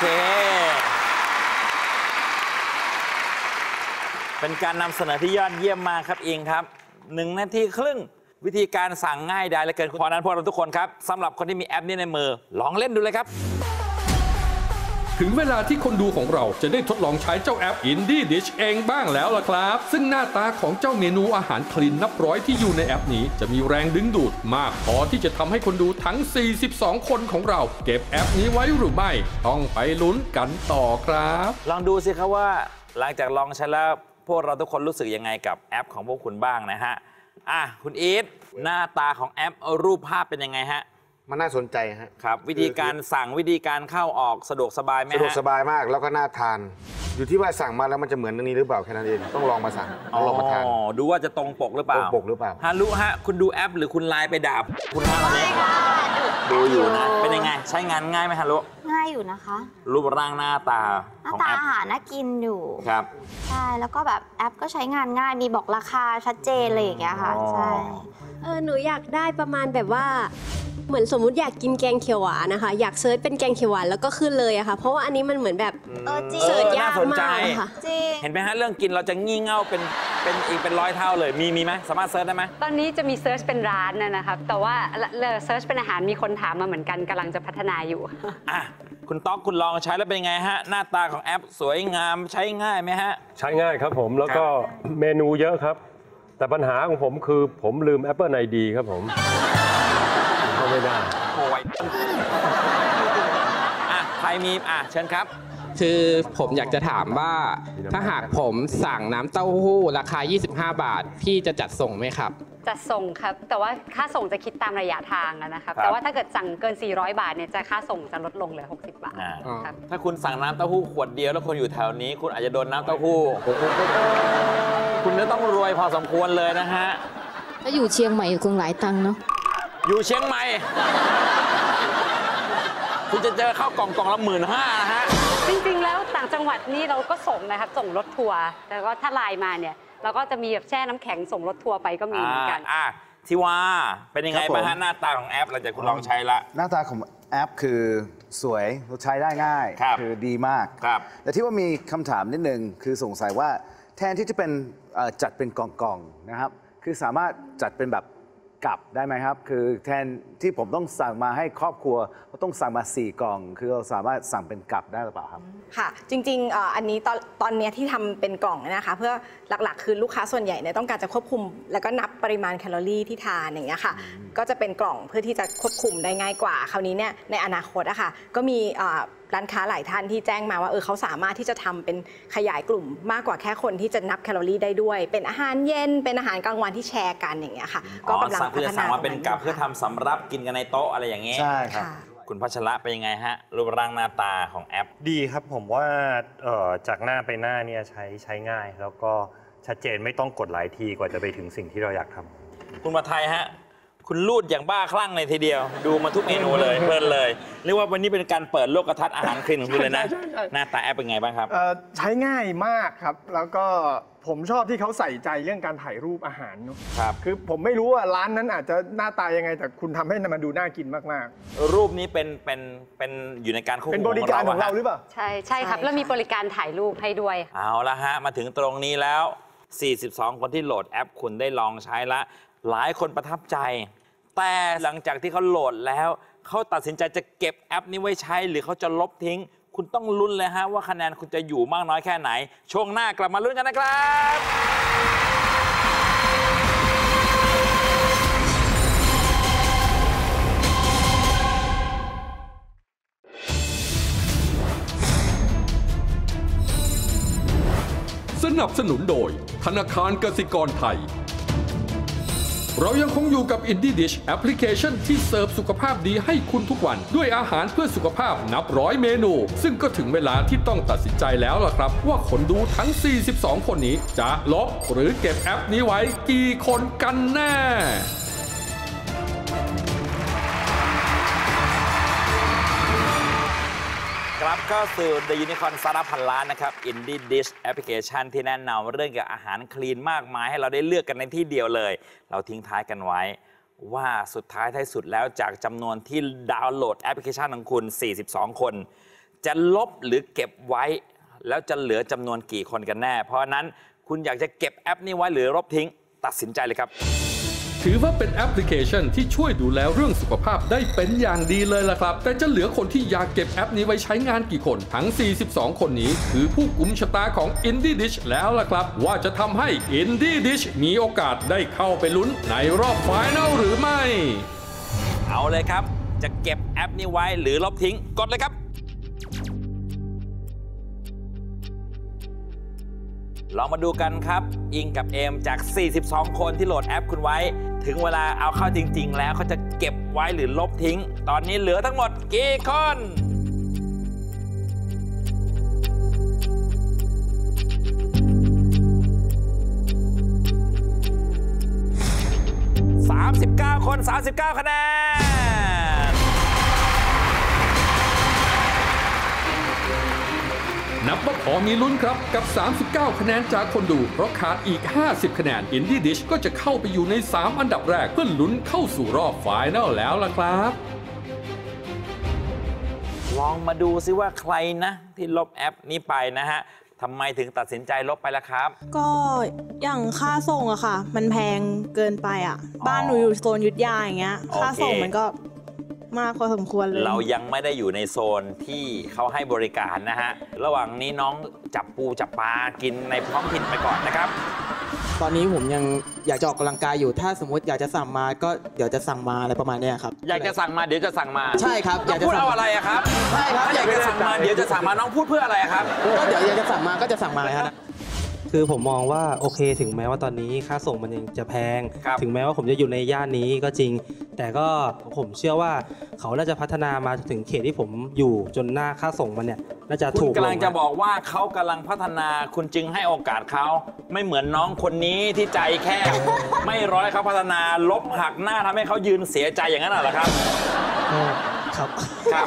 เป็นการนำเสนอที่ยอดเยี่ยมมากครับอิงครับหนึ่งนาทีครึ่งวิธีการสั่งง่ายดายเหลือเกินเพราะนั้นพวกเราทุกคนครับสำหรับคนที่มีแอปนี้ในมือลองเล่นดูเลยครับถึงเวลาที่คนดูของเราจะได้ทดลองใช้เจ้าแอป Indie Dish เองบ้างแล้วล่ะครับ ซึ่งหน้าตาของเจ้าเมนูอาหารคลีนนับร้อยที่อยู่ในแอปนี้จะมีแรงดึงดูดมากพอที่จะทำให้คนดูทั้ง สี่สิบสอง คนของเราเก็บแอปนี้ไว้หรือไม่ ต้องไปลุ้นกันต่อครับลองดูสิครับว่าหลังจากลองใช้แล้วพวกเราทุกคนรู้สึกยังไงกับแอปของพวกคุณบ้างนะฮะอ่ะคุณอีทหน้าตาของแอปรูปภาพเป็นยังไงฮะมันน่าสนใจฮะครับวิธีการสั่งวิธีการเข้าออกสะดวกสบายไหมฮะสะดวกสบายมากแล้วก็น่าทานอยู่ที่ว่าสั่งมาแล้วมันจะเหมือนตรงนี้หรือเปล่าแค่นั้นเองต้องลองมาสั่งต้องลองมาทานดูว่าจะตรงปกหรือเปล่าตรงปกหรือเปล่าฮารุฮะคุณดูแอปหรือคุณไลน์ไปด่าคุณฮารุดูอยู่นะเป็นยังไงใช้งานง่ายไหมฮารุง่ายอยู่นะคะรูปร่างหน้าตาหน้าตาอาหารน่ากินอยู่ครับใช่แล้วก็แบบแอปก็ใช้งานง่ายมีบอกราคาชัดเจนเลยอย่างเงี้ยค่ะใช่เออหนูอยากได้ประมาณแบบว่าเหมือนสมมุติอยากกินแกงเขียวหวานนะคะอยากเซิร์ชเป็นแกงเขียวหวานแล้วก็ขึ้นเลยอะค่ะเพราะว่าอันนี้มันเหมือนแบบเออจริงเสิร์ชยากมากค่ะจริงเห็นไหมฮะเรื่องกินเราจะงี่เง่าเป็นเป็นอีกเป็นร้อยเท่าเลยมีมีไหมสามารถเซิร์ชได้ไหมตอนนี้จะมีเซิร์ชเป็นร้านนะครับแต่ว่าเซิร์ชเป็นอาหารมีคนถามมาเหมือนกันกำลังจะพัฒนาอยู่อ่ะคุณต๊อกคุณลองใช้แล้วเป็นไงฮะหน้าตาของแอปสวยงามใช้ง่ายไหมฮะใช้ง่ายครับผมแล้วก็เมนูเยอะครับแต่ปัญหาของผมคือผมลืม Apple ไอ ดี ครับผมเข้าไม่ได้โอ้ยอ่ะใครมีอ่ะเชิญครับคือผมอยากจะถามว่าถ้าหากผมสั่งน้ำเต้าหู้ราคายี่สิบห้าบาทพี่จะจัดส่งไหมครับจัดส่งครับแต่ว่าค่าส่งจะคิดตามระยะทางนะครับแต่ว่าถ้าเกิดสั่งเกินสี่ร้อยบาทเนี่ยจะค่าส่งจะลดลงเหลือหกสิบบาทครับถ้าคุณสั่งน้ำเต้าหู้ขวดเดียวแล้วคนอยู่แถวนี้คุณอาจจะโดนน้ำเต้าหู้คุณจะต้องรวยพอสมควรเลยนะฮะถ้าอยู่เชียงใหม่คงหลายตังค์เนาะอยู่เชียงใหม่คุณจะเจอข้าวกล่องกล่องละหมื่นห้านะฮะจริงๆแล้วต่างจังหวัดนี่เราก็ส่งนะครับส่งรถทัวร์แต่ก็ถ้าไลน์มาเนี่ยเราก็จะมีแบบแช่น้ำแข็งส่งรถทัวร์ไปก็มีเหมือนกันอ่าที่ว่าเป็นยังไงบ้างฮะหน้าตาของแอปหลังจากคุณลองใช้ละหน้าตาของแอปคือสวยใช้ได้ง่ายคือดีมากแต่ที่ว่ามีคำถามนิดนึงคือสงสัยว่าแทนที่จะเป็นจัดเป็นกล่องๆนะครับคือสามารถจัดเป็นแบบกับได้ไหมครับคือแทนที่ผมต้องสั่งมาให้ครอบครัวก็ต้องสั่งมาสี่กล่องคือเราสามารถสั่งเป็นกับได้หรือเปล่าครับค่ะจริงๆอันนี้ตอนตอนนี้ที่ทำเป็นกล่องนะคะเพื่อหลักๆคือลูกค้าส่วนใหญ่เนี่ยต้องการจะควบคุมแล้วก็นับปริมาณแคลอรี่ที่ทานอย่างเงี้ยค่ะก็จะเป็นกล่องเพื่อที่จะควบคุมได้ง่ายกว่าคราวนี้เนี่ยในอนาคตอะค่ะก็มีร้านค้าหลายท่านที่แจ้งมาว่าเออเขาสามารถที่จะทำเป็นขยายกลุ่มมากกว่าแค่คนที่จะนับแคลอรี่ได้ด้วยเป็นอาหารเย็นเป็นอาหารกลางวันที่แชร์กันอย่างเงี้ยค่ะก็กำลังพัฒนาสั่งมาเป็นกับเพื่อทำสำรับกินกันในโต๊ะอะไรอย่างเงี้ยใช่ครับคุณพัชระเป็นยังไงฮะรูปร่างหน้าตาของแอปดีครับผมว่าจากหน้าไปหน้าเนี่ยใช้ใช้ง่ายแล้วก็ชัดเจนไม่ต้องกดหลายทีกว่าจะไปถึงสิ่งที่เราอยากทำคุณมาไทยฮะคุณลูดอย่างบ้าคลั่งเลยทีเดียวดูมาทุกเมนูเลยเพลินเลยเรียกว่าวันนี้เป็นการเปิดโลกทัศน์อาหารคลีนของคุณเลยนะหน้าตาแอปเป็นไงบ้างครับใช้ง่ายมากครับแล้วก็ผมชอบที่เขาใส่ใจเรื่องการถ่ายรูปอาหารเนาะครับคือผมไม่รู้ว่าร้านนั้นอาจจะหน้าตายังไงแต่คุณทำให้มันดูน่ากินมากๆรูปนี้เป็นเป็นเป็นอยู่ในการควบคุมเป็นบริการของเราหรือเปล่าใช่ใช่ครับแล้วมีบริการถ่ายรูปให้ด้วยเอาละฮะมาถึงตรงนี้แล้วสี่สิบสองคนที่โหลดแอปคุณได้ลองใช้ละหลายคนประทับใจแต่หลังจากที่เขาโหลดแล้วเขาตัดสินใจจะเก็บแอปนี้ไว้ใช้หรือเขาจะลบทิ้งคุณต้องลุ้นเลยฮะว่าคะแนนคุณจะอยู่มากน้อยแค่ไหนช่วงหน้ากลับมาลุ้นกันนะครับสนับสนุนโดยธนาคารกสิกรไทยเรายังคงอยู่กับ Indie Dish แอปพลิเคชันที่เสิร์ฟสุขภาพดีให้คุณทุกวันด้วยอาหารเพื่อสุขภาพนับร้อยเมนูซึ่งก็ถึงเวลาที่ต้องตัดสินใจแล้วล่ะครับว่าคนดูทั้งสี่สิบสองคนนี้จะลบหรือเก็บแอปนี้ไว้กี่คนกันแน่กลับก็สู่ The Unicorn สาระพันล้านนะครับ Indie Dish แอปพลิเคชันที่แนะนำเรื่องเกี่ยวกับอาหารคลีนมากมายให้เราได้เลือกกันในที่เดียวเลยเราทิ้งท้ายกันไว้ว่าสุดท้ายท้ายสุดแล้วจากจำนวนที่ดาวน์โหลดแอปพลิเคชันของคุณสี่สิบสองคนจะลบหรือเก็บไว้แล้วจะเหลือจำนวนกี่คนกันแน่เพราะฉะนั้นคุณอยากจะเก็บแอปนี้ไว้หรือลบทิ้งตัดสินใจเลยครับถือว่าเป็นแอปพลิเคชันที่ช่วยดูแลเรื่องสุขภาพได้เป็นอย่างดีเลยล่ะครับแต่จะเหลือคนที่อยากเก็บแอปนี้ไว้ใช้งานกี่คนทั้งสี่สิบสองคนนี้คือผู้กุมชะตาของ Indie Dish แล้วล่ะครับว่าจะทำให้ Indie Dish มีโอกาสได้เข้าไปลุ้นในรอบไฟนอลหรือไม่เอาเลยครับจะเก็บแอปนี้ไว้หรือลบทิ้งกดเลยครับลองมาดูกันครับอิงกับเอมจาก สี่สิบสอง คนที่โหลดแอปคุณไว้ถึงเวลาเอาเข้าจริงๆแล้วเขาจะเก็บไว้หรือลบทิ้งตอนนี้เหลือทั้งหมดกี่คนสามสิบเก้า คน สามสิบเก้า คะแนนนับว่าพอมีลุ้นครับกับ สามสิบเก้า คะแนนจากคนดูเพราะขาดอีก ห้าสิบ คะแนน Indie Dish ก็จะเข้าไปอยู่ใน สาม อันดับแรกเพื่อลุ้นเข้าสู่รอบไฟนอลแล้วล่ะครับลองมาดูซิว่าใครนะที่ลบแอปนี้ไปนะฮะทำไมถึงตัดสินใจลบไปล่ะครับก็อย่างค่าส่งอะค่ะมันแพงเกินไปอะบ้านหนูอยู่โซนยุทธยาอย่างเงี้ยค่าส่งมันก็มากพอสมควรเลยเรายังไม่ได้อยู่ในโซนที่เขาให้บริการนะฮะระหว่างนี้น้องจับปูจับปลากินในท้องถิ่นไปก่อนนะครับตอนนี้ผมยังอยากจะออกกำลังกายอยู่ถ้าสมมติอยากจะสั่งมาก็เดี๋ยวจะสั่งมาอะไรประมาณนี้ครับอยากจะสั่งมาเดี๋ยวจะสั่งมาใช่ครับอยากจะพูดเอาอะไรอะครับใช่ครับอยากจะสั่งมาเดี๋ยวจะสั่งมาน้องพูดเพื่ออะไรครับก็เดี๋ยวอยากจะสั่งมาก็จะสั่งมาครับคือผมมองว่าโอเคถึงแม้ว่าตอนนี้ค่าส่งมันยังจะแพงถึงแม้ว่าผมจะอยู่ในย่านนี้ก็จริงแต่ก็ผมเชื่อว่าเขาน่าจะพัฒนามาถึงเขตที่ผมอยู่จนหน้าค่าส่งมันเนี่ยน่าจะถูกลงคุณกำลังจะบอกว่าเขากำลังพัฒนาคุณจึงให้โอกาสเขาไม่เหมือนน้องคนนี้ที่ใจแคบ ไม่ร้อยเขาพัฒนาลบหักหน้าทำให้เขายืนเสียใจอย่างนั้นเหรอครับครับครับ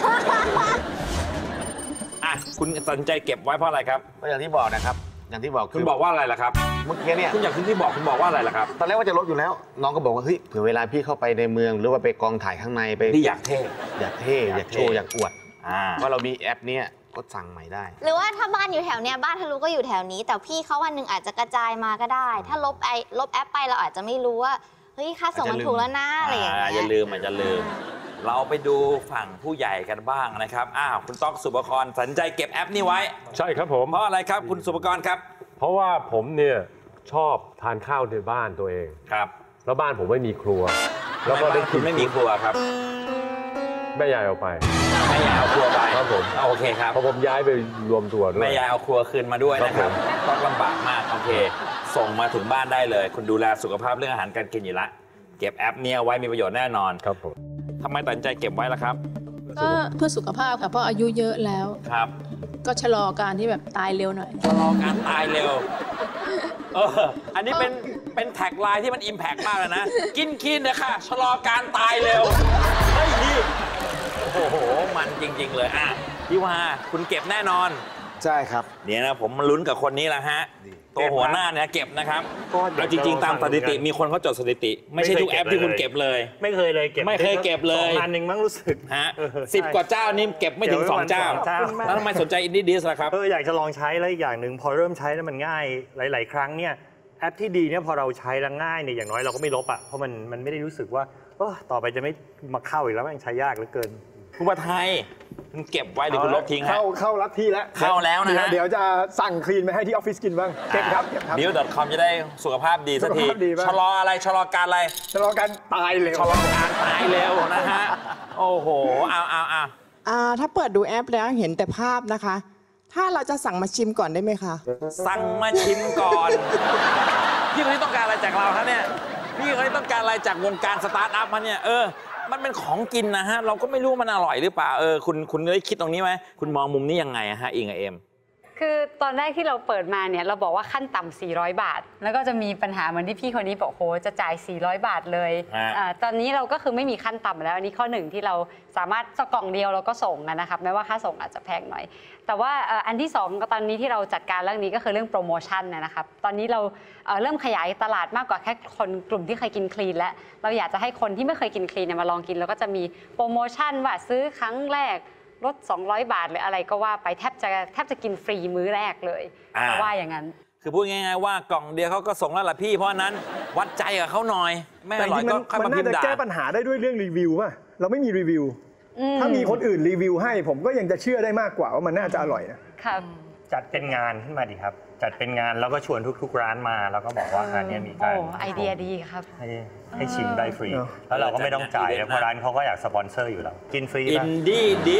อ่ะคุณตัดสินใจเก็บไว้เพราะอะไรครับก็อย่างที่บอกนะครับอย่างที่บอกคุณบอกว่าอะไรล่ะครับเมื่อกี้เนี่ยคุณอย่างที่บอกคุณบอกว่าอะไรล่ะครับตอนแรกว่าจะลบอยู่แล้วน้องก็บอกว่าเฮ้ยเผื่อเวลาพี่เข้าไปในเมืองหรือว่าไปกองถ่ายข้างในไปที่อยากเท่อยากเท่อยากโชว์อยากอวดว่าเรามีแอปนี้ก็สั่งใหม่ได้หรือว่าถ้าบ้านอยู่แถวเนี้ยบ้านทะลุก็อยู่แถวนี้แต่พี่เขาวันหนึ่งอาจจะกระจายมาก็ได้ ถ้าลบไอลบแอปไปเราอาจจะไม่รู้ว่าเฮ้ยค่าส่งมันถูกแล้วนะอะไรอย่างเงี้ยอย่าลืมอาจจะลืมเราไปดูฝั่งผู้ใหญ่กันบ้างนะครับอ้าวคุณต๊อกสุปกรณ์สนใจเก็บแอปนี้ไว้ใช่ครับผมเพราะอะไรครับคุณสุปกรณ์ครับเพราะว่าผมเนี่ยชอบทานข้าวในบ้านตัวเองครับแล้วบ้านผมไม่มีครัวแล้วก็ได้คุณไม่มีครัวครับแม่ยายเอาไปแม่ยายเอาครัวไปครับผมโอเคครับพอผมย้ายไปรวมตัวด้วยแม่ยายเอาครัวคืนมาด้วยนะครับต้องลำบากมากโอเคส่งมาถึงบ้านได้เลยคุณดูแลสุขภาพเรื่องอาหารการกินอยู่ละเก็บแอปนี้ไว้มีประโยชน์แน่นอนครับผมทำไมตัดใจเก็บไว้ล่ะครับก็เพื่อสุขภาพค่ะเพราะอายุเยอะแล้วครับก็ชะลอการที่แบบตายเร็วหน่อยชะลอการตายเร็วเอออันนี้เป็นเป็นแท็กไลน์ที่มันอิมแพกมากเลยนะกินคินนะค่ะชะลอการตายเร็วเฮ้ยดีโอ้โหมันจริงๆเลยอ่ะพี่ว่าคุณเก็บแน่นอนใช่ครับเนี่ยนะผมมาลุ้นกับคนนี้แหละฮะตัวหัวหน้าเนี่ยเก็บนะครับแล้วจริงๆตามสถิติมีคนเขาจดสถิติไม่ใช่ทุกแอปที่คุณเก็บเลยไม่เคยเลยเก็บไม่เคยเก็บเลยสองพันหนึ่งมั้งรู้สึกฮะสิบกว่าเจ้านี่เก็บไม่ถึงสองเจ้าแล้วทำไมสนใจอินดี้ดิสล่ะครับเอออยากจะลองใช้แล้วอีกอย่างหนึ่งพอเริ่มใช้แล้วมันง่ายหลายๆครั้งเนี่ยแอปที่ดีเนี่ยพอเราใช้แล้วง่ายเนี่ยอย่างน้อยเราก็ไม่ลบอ่ะเพราะมันมันไม่ได้รู้สึกว่าต่อไปจะไม่มาเข้าอีกแล้วมันใช้ยากเหลือเกินคุณประไทยคุณเก็บไว้เดี๋ยวคุณลบทิ้งเข้าเข้ารับที่แล้วเข้าแล้วนะฮะเดี๋ยวจะสั่งคลีนไปให้ที่ออฟฟิศกินบ้างเก็บครับเก็บครับบิว ดอท คอม จะได้สุขภาพดีสักทีชะลออะไรชะลอการอะไรชะลอการตายเร็วชะลอการตายเร็วนะฮะโอ้โหเอาเอาเอาอ่าถ้าเปิดดูแอปแล้วเห็นแต่ภาพนะคะถ้าเราจะสั่งมาชิมก่อนได้ไหมคะสั่งมาชิมก่อนพี่คนนี้ต้องการอะไรจากเราครับเนี่ยพี่คนนี้ต้องการอะไรจากวงการสตาร์ทอัพมาเนี่ยเออมันเป็นของกินนะฮะเราก็ไม่รู้มันอร่อยหรือเปล่าเออคุณคุณได้คิดตรงนี้ไหมคุณมองมุมนี้ยังไงฮะอิงกับเอ็มคือตอนแรกที่เราเปิดมาเนี่ยเราบอกว่าขั้นต่ำสี่ร้อยบาทแล้วก็จะมีปัญหาเหมือนที่พี่คนนี้บอกโหจะจ่ายสี่ร้อยบาทเลยอ่าตอนนี้เราก็คือไม่มีขั้นต่ำแล้วอันนี้ข้อหนึ่งที่เราสามารถจะกล่องเดียวเราก็ส่งนะครับแม้ว่าค่าส่งอาจจะแพงหน่อยแต่ว่าอันที่สองก็ตอนนี้ที่เราจัดการเรื่องนี้ก็คือเรื่องโปรโมชั่นนะครับตอนนี้เราเริ่มขยายตลาดมากกว่าแค่คนกลุ่มที่เคยกินคลีนแล้วเราอยากจะให้คนที่ไม่เคยกินคลีนมาลองกินแล้วก็จะมีโปรโมชั่นว่าซื้อครั้งแรกลดสองร้อยบาทหรืออะไรก็ว่าไปแทบจะแทบจะกินฟรีมื้อแรกเลยเพราะว่าอย่างนั้นคือพูดง่ายๆว่ากล่องเดียวเขาก็ส่งแล้วล่ะพี่เพราะนั้นวัดใจกับเขาหน่อยไม่อร่อยก็ค่อยมาพิมพ์ด่ามันน่าจะแก้ปัญหาได้ด้วยเรื่องรีวิวป่ะเราไม่มีรีวิวถ้ามีคนอื่นรีวิวให้ผมก็ยังจะเชื่อได้มากกว่าว่ามันน่าจะอร่อยนะครับจัดเป็นงานขึ้นมาดิครับจัดเป็นงานแล้วก็ชวนทุกๆร้านมาแล้วก็บอกว่าอันนี้มีการไอเดียดีครับให้ให้ชิมได้ฟรีแล้วเราก็ไม่ต้องจ่ายเพราะร้านเขาก็อยากสปอนเซอร์อยู่แล้วกินฟรีอินดี้ดิส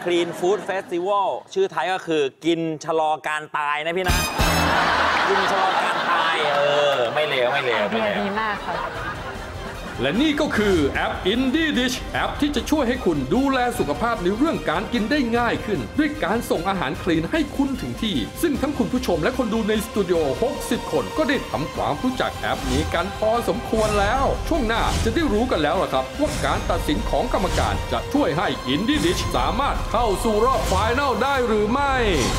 Clean Food Festival ชื่อไทยก็คือกินชะลอการตายนะพี่นะ กินชะลอการตายเออไม่เลวไม่เลวไม่เลวดีมากค่ะและนี่ก็คือแอป Indie Dish แอปที่จะช่วยให้คุณดูแลสุขภาพในเรื่องการกินได้ง่ายขึ้น ด้วยการส่งอาหารคลีนให้คุณถึงที่ ซึ่งทั้งคุณผู้ชมและคนดูในสตูดิโอ หกสิบ คนก็ได้ทำความรู้จักแอปนี้กันพอสมควรแล้ว ช่วงหน้าจะได้รู้กันแล้วล่ะครับว่าการตัดสินของกรรมการจะช่วยให้ Indie Dish สามารถเข้าสู่รอบไฟนอลได้หรือไม่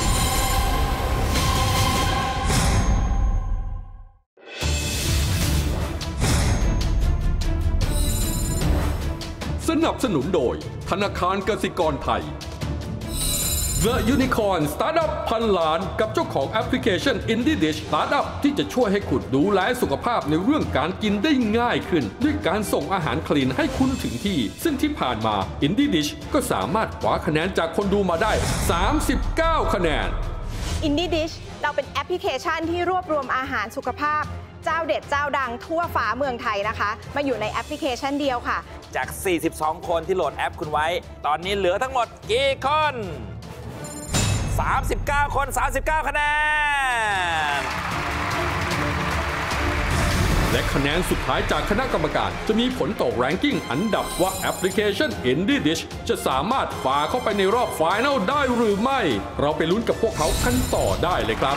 สนับสนุนโดยธนาคารกสิกรไทย The Unicorn Startup พันล้านกับเจ้าของแอปพลิเคชัน Indie Dish Startup ที่จะช่วยให้คุณดูแลสุขภาพในเรื่องการกินได้ง่ายขึ้น ด้วยการส่งอาหารคลีนให้คุณถึงที่ ซึ่งที่ผ่านมา Indie Dish ก็สามารถคว้าคะแนนจากคนดูมาได้ สามสิบเก้า คะแนน Indie Dish เราเป็นแอปพลิเคชันที่รวบรวมอาหารสุขภาพเจ้าเด็ดเจ้าดังทั่วฟ้าเมืองไทยนะคะมาอยู่ในแอปพลิเคชันเดียวค่ะจาก สี่สิบสอง คนที่โหลดแอปคุณไว้ ตอนนี้เหลือทั้งหมดกี่คน สามสิบเก้า คน สามสิบเก้า คะแนนและคะแนนสุดท้ายจากคณะกรรมการจะมีผลต่อแรงกิ้งอันดับว่าแอปพลิเคชัน Indie Dish จะสามารถฝ่าเข้าไปในรอบไฟนอลได้หรือไม่ เราไปลุ้นกับพวกเขากันต่อได้เลยครับ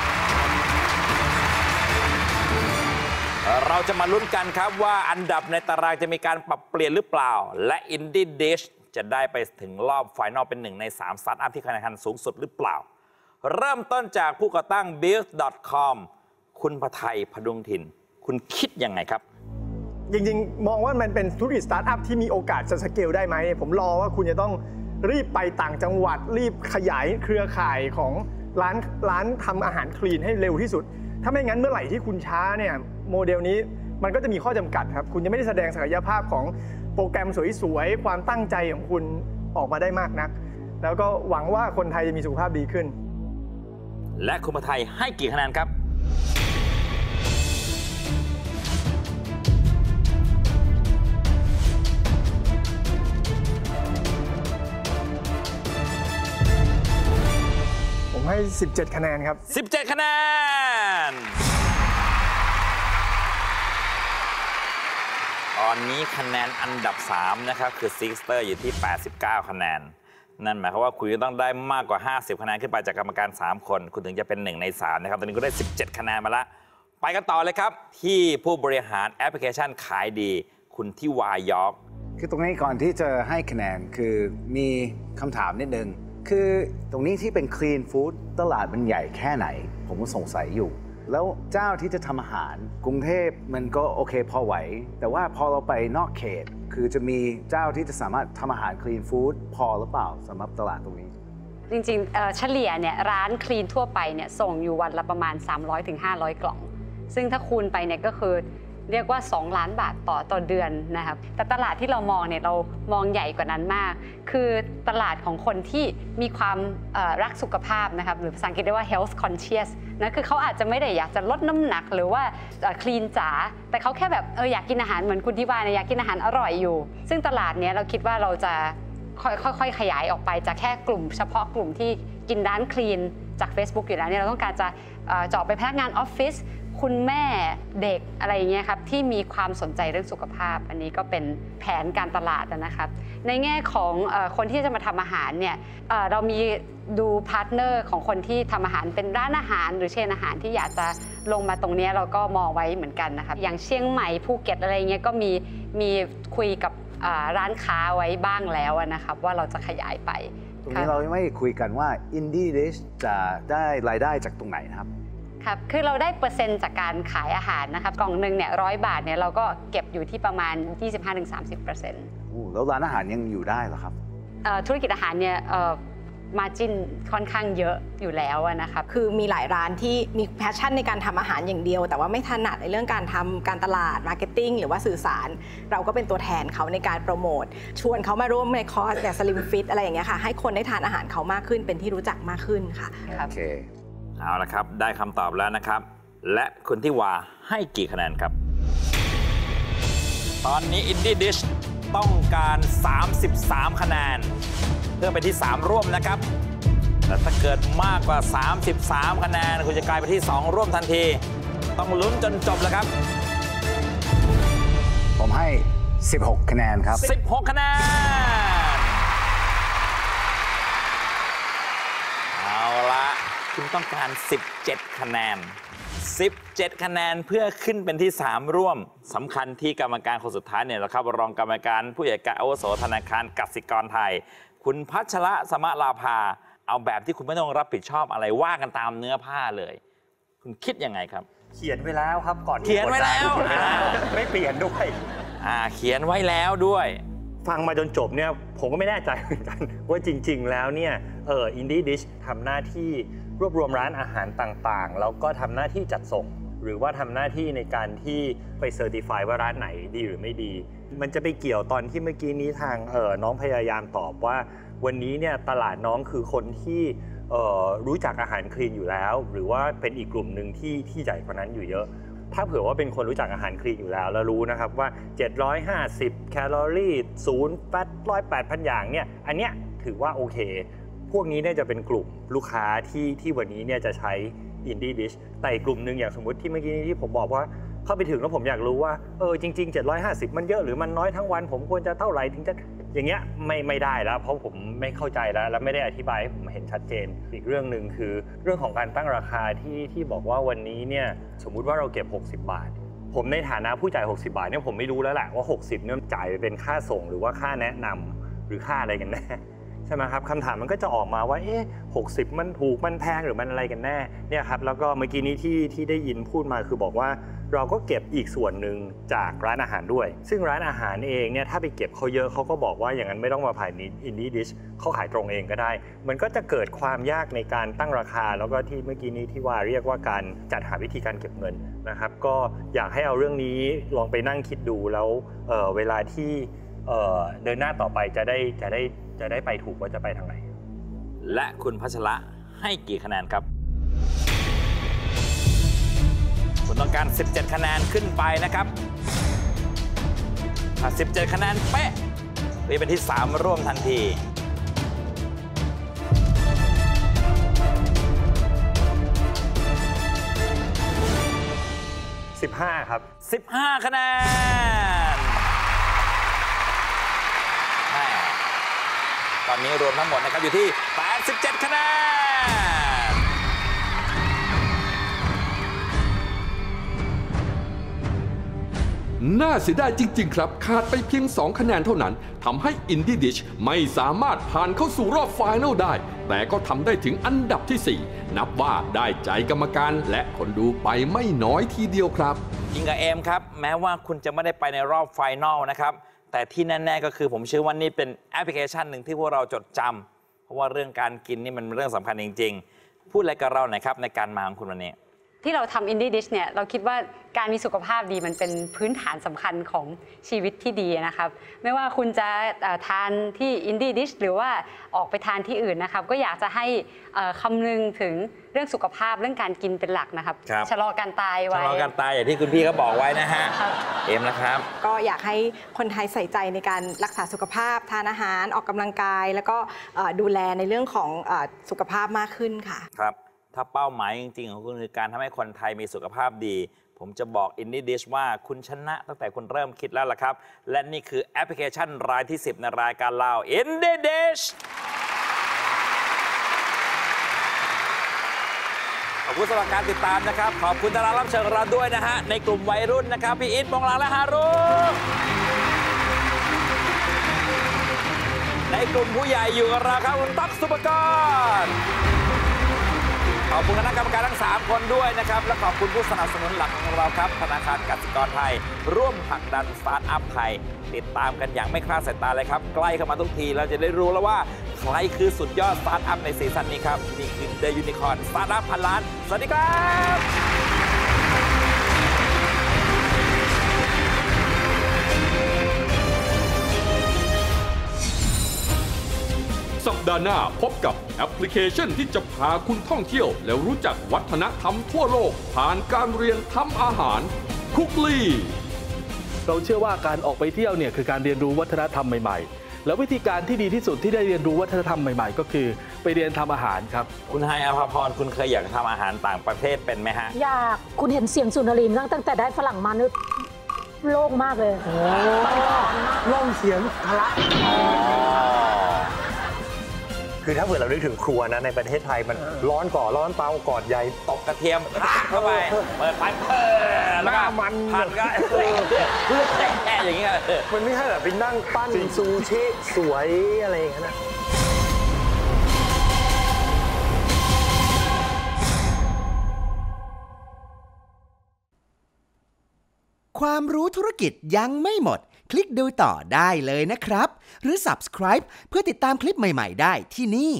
เราจะมาลุ้นกันครับว่าอันดับในตารางจะมีการปรับเปลี่ยนหรือเปล่าและ Indie Dish จะได้ไปถึงรอบไฟนอลเป็นหนึ่งในสามสตาร์ทอัพที่คะแนนสูงสุดหรือเปล่าเริ่มต้นจากผู้ก่อตั้ง Build ดอท คอม คุณพไทยพดุงถิ่นคุณคิดยังไงครับจริงๆมองว่ามันเป็นธุรกิจสตาร์ทอัพที่มีโอกาสจะสเกลได้ไหมผมรอว่าคุณจะต้องรีบไปต่างจังหวัดรีบขยายเครือข่ายของร้านร้านทำอาหารคลีนให้เร็วที่สุดถ้าไม่งั้นเมื่อไหร่ที่คุณช้าเนี่ยโมเดลนี้มันก็จะมีข้อจำกัดครับคุณจะไม่ได้แสดงศักยภาพของโปรแกรมสวยๆความตั้งใจของคุณออกมาได้มากนักแล้วก็หวังว่าคนไทยจะมีสุขภาพดีขึ้นและคุณพไทยให้กี่คะแนนครับผมให้สิบเจ็ดคะแนนครับสิบเจ็ดคะแนนตอนนี้คะแนนอันดับสามนะครับคือซิกสเตอร์อยู่ที่แปดสิบเก้าคะแนนนั่นหมายความว่าคุณจะต้องได้มากกว่าห้าสิบคะแนนขึ้นไปจากกรรมการสามคนคุณถึงจะเป็นหนึ่งในสามนะครับตอนนี้ก็ได้สิบเจ็ดคะแนนมาแล้วไปกันต่อเลยครับที่ผู้บริหารแอปพลิเคชันขายดีคุณที่วายอร์กคือตรงนี้ก่อนที่จะให้คะแนนคือมีคำถามนิดนึงคือตรงนี้ที่เป็น clean food ตลาดมันใหญ่แค่ไหนผมก็สงสัยอยู่แล้วเจ้าที่จะทำอาหารกรุงเทพมันก็โอเคพอไหวแต่ว่าพอเราไปนอกเขตคือจะมีเจ้าที่จะสามารถทำอาหาร clean food พอหรือเปล่าสำหรับตลาดตรงนี้จริงๆเฉลี่ยเนี่ยร้านคลีนทั่วไปเนี่ยส่งอยู่วันละประมาณ สามร้อยถึงห้าร้อย กล่องซึ่งถ้าคูณไปเนี่ยก็คือเรียกว่าสองล้านบาทต่อต่อเดือนนะครับแต่ตลาดที่เรามองเนี่ยเรามองใหญ่กว่านั้นมากคือตลาดของคนที่มีความรักสุขภาพนะครับหรือภาษาอังกฤษเรียกว่า health conscious นะคือเขาอาจจะไม่ได้อยากจะลดน้ำหนักหรือว่าคลีนจ๋าแต่เขาแค่แบบเอออยากกินอาหารเหมือนคุณที่ว่าเนี่ยอยากกินอาหารอร่อยอยู่ซึ่งตลาดเนี้ยเราคิดว่าเราจะค่อยๆขยายออกไปจากแค่กลุ่มเฉพาะกลุ่มที่กินร้านคลีนจาก Facebook อยู่แล้วเนี่ยเราต้องการจะเจาะไปพนักงานออฟฟิศคุณแม่เด็กอะไรอย่างเงี้ยครับที่มีความสนใจเรื่องสุขภาพอันนี้ก็เป็นแผนการตลาดนะครับในแง่ของเอ่อคนที่จะมาทำอาหารเนี่ยเอ่อเรามีดูพาร์ทเนอร์ของคนที่ทำอาหารเป็นร้านอาหารหรือเชนอาหารที่อยากจะลงมาตรงนี้เราก็มองไว้เหมือนกันนะครับอย่างเชียงใหม่ภูเก็ตอะไรเงี้ยก็มีมีคุยกับร้านค้าไว้บ้างแล้วนะครับว่าเราจะขยายไปตรงนี้เราไม่คุยกันว่า Indie Dish จะได้รายได้จากตรงไหนครับครับคือเราได้เปอร์เซ็นต์จากการขายอาหารนะครับกล่องหนึ่งเนี่ยร้อยบาทเนี่ยเราก็เก็บอยู่ที่ประมาณ ยี่สิบห้าถึงสามสิบเปอร์เซ็นต์โอ้แล้วร้านอาหารยังอยู่ได้เหรอครับธุรกิจอาหารเนี่ยมาร์จิ้นค่อนข้างเยอะอยู่แล้วนะครับคือมีหลายร้านที่มีแพชชั่นในการทำอาหารอย่างเดียวแต่ว่าไม่ถนัดในเรื่องการทำการตลาดมาร์เก็ตติ้งหรือว่าสื่อสารเราก็เป็นตัวแทนเขาในการโปรโมทชวนเขามาร่วมในคอร์สแบบสลิมฟิตอะไรอย่างเงี้ยค่ะให้คนได้ทานอาหารเขามากขึ้นเป็นที่รู้จักมากขึ้นค่ะโอเคเอาละครับได้คำตอบแล้วนะครับและคุณที่วาให้กี่คะแนนครับตอนนี้ Indie Dish ต้องการสามสิบสามคะแนนพิ่มไปที่สามร่วมนะครับแต่ถ้าเกิดมากกว่าสามสิบสามคะแนนคุณจะกลายไปที่สองร่วมทันทีต้องลุ้นจนจบแล้วครับผมให้สิบหกคะแนนครับสิบหกคะแนนเอาละคุณต้องการสิบเจ็ดคะแนนสิบเจ็ดคะแนนเพื่อขึ้นเป็นที่สามร่วมสำคัญที่กรรมการคนสุดท้ายเนี่ยแหละครับรองกรรมการผู้ใหญ่การอาวุโสธนาคารกสิกรไทยคุณพัชระสมะลาภาเอาแบบที่คุณไม่ต้องรับผิดชอบอะไรว่ากันตามเนื้อผ้าเลยคุณคิดยังไงครับเขียนไว้แล้วครับก่อนเขียนไว้แล้วไม่เปลี่ยนด้วยอ่าเขียนไว้แล้วด้วยฟังมาจนจบเนี่ยผมก็ไม่แน่ใจเหมือนกันว่าจริงๆแล้วเนี่ยเอออินดี้ดิชทำหน้าที่รวบรวมร้านอาหารต่างๆแล้วก็ทำหน้าที่จัดส่งหรือว่าทำหน้าที่ในการที่ไปเซอร์ติฟายว่าร้านไหนดีหรือไม่ดีมันจะไปเกี่ยวตอนที่เมื่อกี้นี้ทางเออน้องพยายามตอบว่าวันนี้เนี่ยตลาดน้องคือคนที่รู้จักอาหารคลีนอยู่แล้วหรือว่าเป็นอีกกลุ่มหนึ่งที่ที่ใหญ่กว่านั้นอยู่เยอะถ้าเผื่อว่าเป็นคนรู้จักอาหารคลีนอยู่แล้วแล้วรู้นะครับว่าเจ็ดร้อยห้าสิบแคลอรี่ศูนย์แปดร้อยแปดพันอย่างเนี่ยอันเนี้ยถือว่าโอเคพวกนี้เนี่ยจะเป็นกลุ่มลูกค้าที่ที่วันนี้เนี่ยจะใช้อินดี้ดิชแต่อีกกลุ่มหนึ่งอย่างสมมติที่เมื่อกี้ที่ผมบอกว่าเข้าไปถึงแล้วผมอยากรู้ว่าเออจริงๆเจ็ดร้อยห้าสิบมันเยอะหรือมันน้อยทั้งวันผมควรจะเท่าไหร่ถึงจะอย่างเงี้ยไม่ไม่ได้แล้วเพราะผมไม่เข้าใจแล้วและไม่ได้อธิบายให้ผมเห็นชัดเจนอีกเรื่องหนึ่งคือเรื่องของการตั้งราคาที่ที่บอกว่าวันนี้เนี่ยสมมุติว่าเราเก็บหกสิบบาทผมในฐานะผู้จ่ายหกสิบบาทเนี่ยผมไม่รู้แล้วแหละว่าหกสิบเนี่ยจ่ายไปเป็นค่าส่งหรือว่าค่าแนะนำหรือค่าอะไรกันแน่ใช่ไหมครับคำถามมันก็จะออกมาว่าเอ๊ะหกสิบมันถูกมันแพงหรือมันอะไรกันแน่เนี่ยครับแล้วก็เมื่อกี้นี้ที่ที่ได้ยินพูดมาคือบอกว่าเราก็เก็บอีกส่วนหนึ่งจากร้านอาหารด้วยซึ่งร้านอาหารเองเนี่ยถ้าไปเก็บเขาเยอะเขาก็บอกว่าอย่างนั้นไม่ต้องมาผ่านอินดี้ดิชเขาขายตรงเองก็ได้มันก็จะเกิดความยากในการตั้งราคาแล้วก็ที่เมื่อกี้นี้ที่ว่าเรียกว่าการจัดหาวิธีการเก็บเงินนะครับก็อยากให้เอาเรื่องนี้ลองไปนั่งคิดดูแล้ว เ, เวลาที่เ, เดินหน้าต่อไปจะได้จะได้จะได้ไปถูกว่าจะไปทางไหนและคุณพัชระให้กี่คะแนนครับคุณต้องการสิบเจ็ดคะแนนขึ้นไปนะครับถ้าสิบเจ็ดคะแนนเป๊ะนี่เป็นที่สามร่วมทันทีสิบห้าครับสิบห้าคะแนนตอนนี้รวมทั้งหมดนะครับอยู่ที่แปดสิบเจ็ดคะแนนน่าเสียดายจริงๆครับขาดไปเพียงสองคะแนนเท่านั้นทำให้ Indie Dish ไม่สามารถผ่านเข้าสู่รอบไฟนอลได้แต่ก็ทำได้ถึงอันดับที่สี่นับว่าได้ใจกรรมการและคนดูไปไม่น้อยทีเดียวครับยิงกับเอมครับแม้ว่าคุณจะไม่ได้ไปในรอบไฟนอลนะครับแต่ที่แน่ๆก็คือผมเชื่อว่านี่เป็นแอปพลิเคชันหนึ่งที่พวกเราจดจำเพราะว่าเรื่องการกินนี่มันเป็นเรื่องสำคัญจริงๆพูดอะไรกับเราหน่อยครับในการมาของคุณวันนี้ที่เราทำอินดี้ดิชเนี่ยเราคิดว่าการมีสุขภาพดีมันเป็นพื้นฐานสำคัญของชีวิตที่ดีนะครับไม่ว่าคุณจะทานที่อินดี้ดิชหรือว่าออกไปทานที่อื่นนะครับก็อยากจะให้คำนึงถึงเรื่องสุขภาพเรื่องการกินเป็นหลักนะครับชะลอการตายไว้ชะลอการตายอย่างที่คุณพี่เขาบอกไว้นะฮะเอ็มนะครับก็อยากให้คนไทยใส่ใจในการรักษาสุขภาพทานอาหารออกกำลังกายแล้วก็ดูแลในเรื่องของสุขภาพมากขึ้นค่ะครับถ้าเป้าหมายจริงๆของคุณคือการทำให้คนไทยมีสุขภาพดีผมจะบอก Indie Dish ว่าคุณชนะตั้งแต่คุณเริ่มคิดแล้วล่ะครับและนี่คือแอปพลิเคชันรายที่สิบในรายการเรา Indie Dish ขอบคุณสำหรับการติดตามนะครับขอบคุณดารารับเชิญของเราด้วยนะฮะในกลุ่มวัยรุ่นนะครับพี่อิท ปองหลังและฮารุในกลุ่มผู้ใหญ่อยู่กับเราครับคุณตั๊กสุปกรขอบคุณคณะกรรมการทั้งสามคนด้วยนะครับและขอบคุณผู้สนับสนุนหลักของเราครับธนาคารกสิกรไทยร่วมผลักดันสตาร์ทอัพไทยติดตามกันอย่างไม่คลาดสายตาเลยครับใกล้เข้ามาทุกทีเราจะได้รู้แล้วว่าใครคือสุดยอดสตาร์ทอัพในซีซั่นนี้ครับนี่คือ The Unicorn สตาร์ทอัพพันล้านสวัสดีครับสัปดาห์หน้าพบกับแอปพลิเคชันที่จะพาคุณท่องเที่ยวแล้วรู้จักวัฒนธรรมทั่วโลกผ่านการเรียนทำอาหารคุกลี่เราเชื่อว่าการออกไปเที่ยวเนี่ยคือการเรียนรู้วัฒนธรรมใหม่ๆแล้ววิธีการที่ดีที่สุดที่ได้เรียนรู้วัฒนธรรมใหม่ๆ ก็คือไปเรียนทำอาหารครับคุณไฮอภพรคุณเคยอยากทำอาหารต่างประเทศเป็นไหมฮะอยากคุณเห็นเสียงสุนทรีมตั้งแต่ได้ฝรั่งมานึกโล่งมากเลยโอ้โล่งเสียงทะละคือถ้าเกิดเรานึกถึงครัวนะในประเทศไทยมันร้อนก่อร้อนเตากอดใหญ่ตกกระเทียมเข้าไปเปิดไฟเพิ่มแล้วก็มันผัดก็เพื่อแค่อย่างเงี้ยมันไม่ใช่แบบไปนั่งปั้นซูชิสวยอะไรอย่างเงี้ยนะความรู้ธุรกิจยังไม่หมดคลิกดูต่อได้เลยนะครับหรือ Subscribe เพื่อติดตามคลิปใหม่ๆได้ที่นี่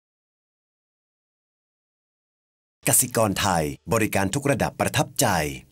กสิกรไทยบริการทุกระดับประทับใจ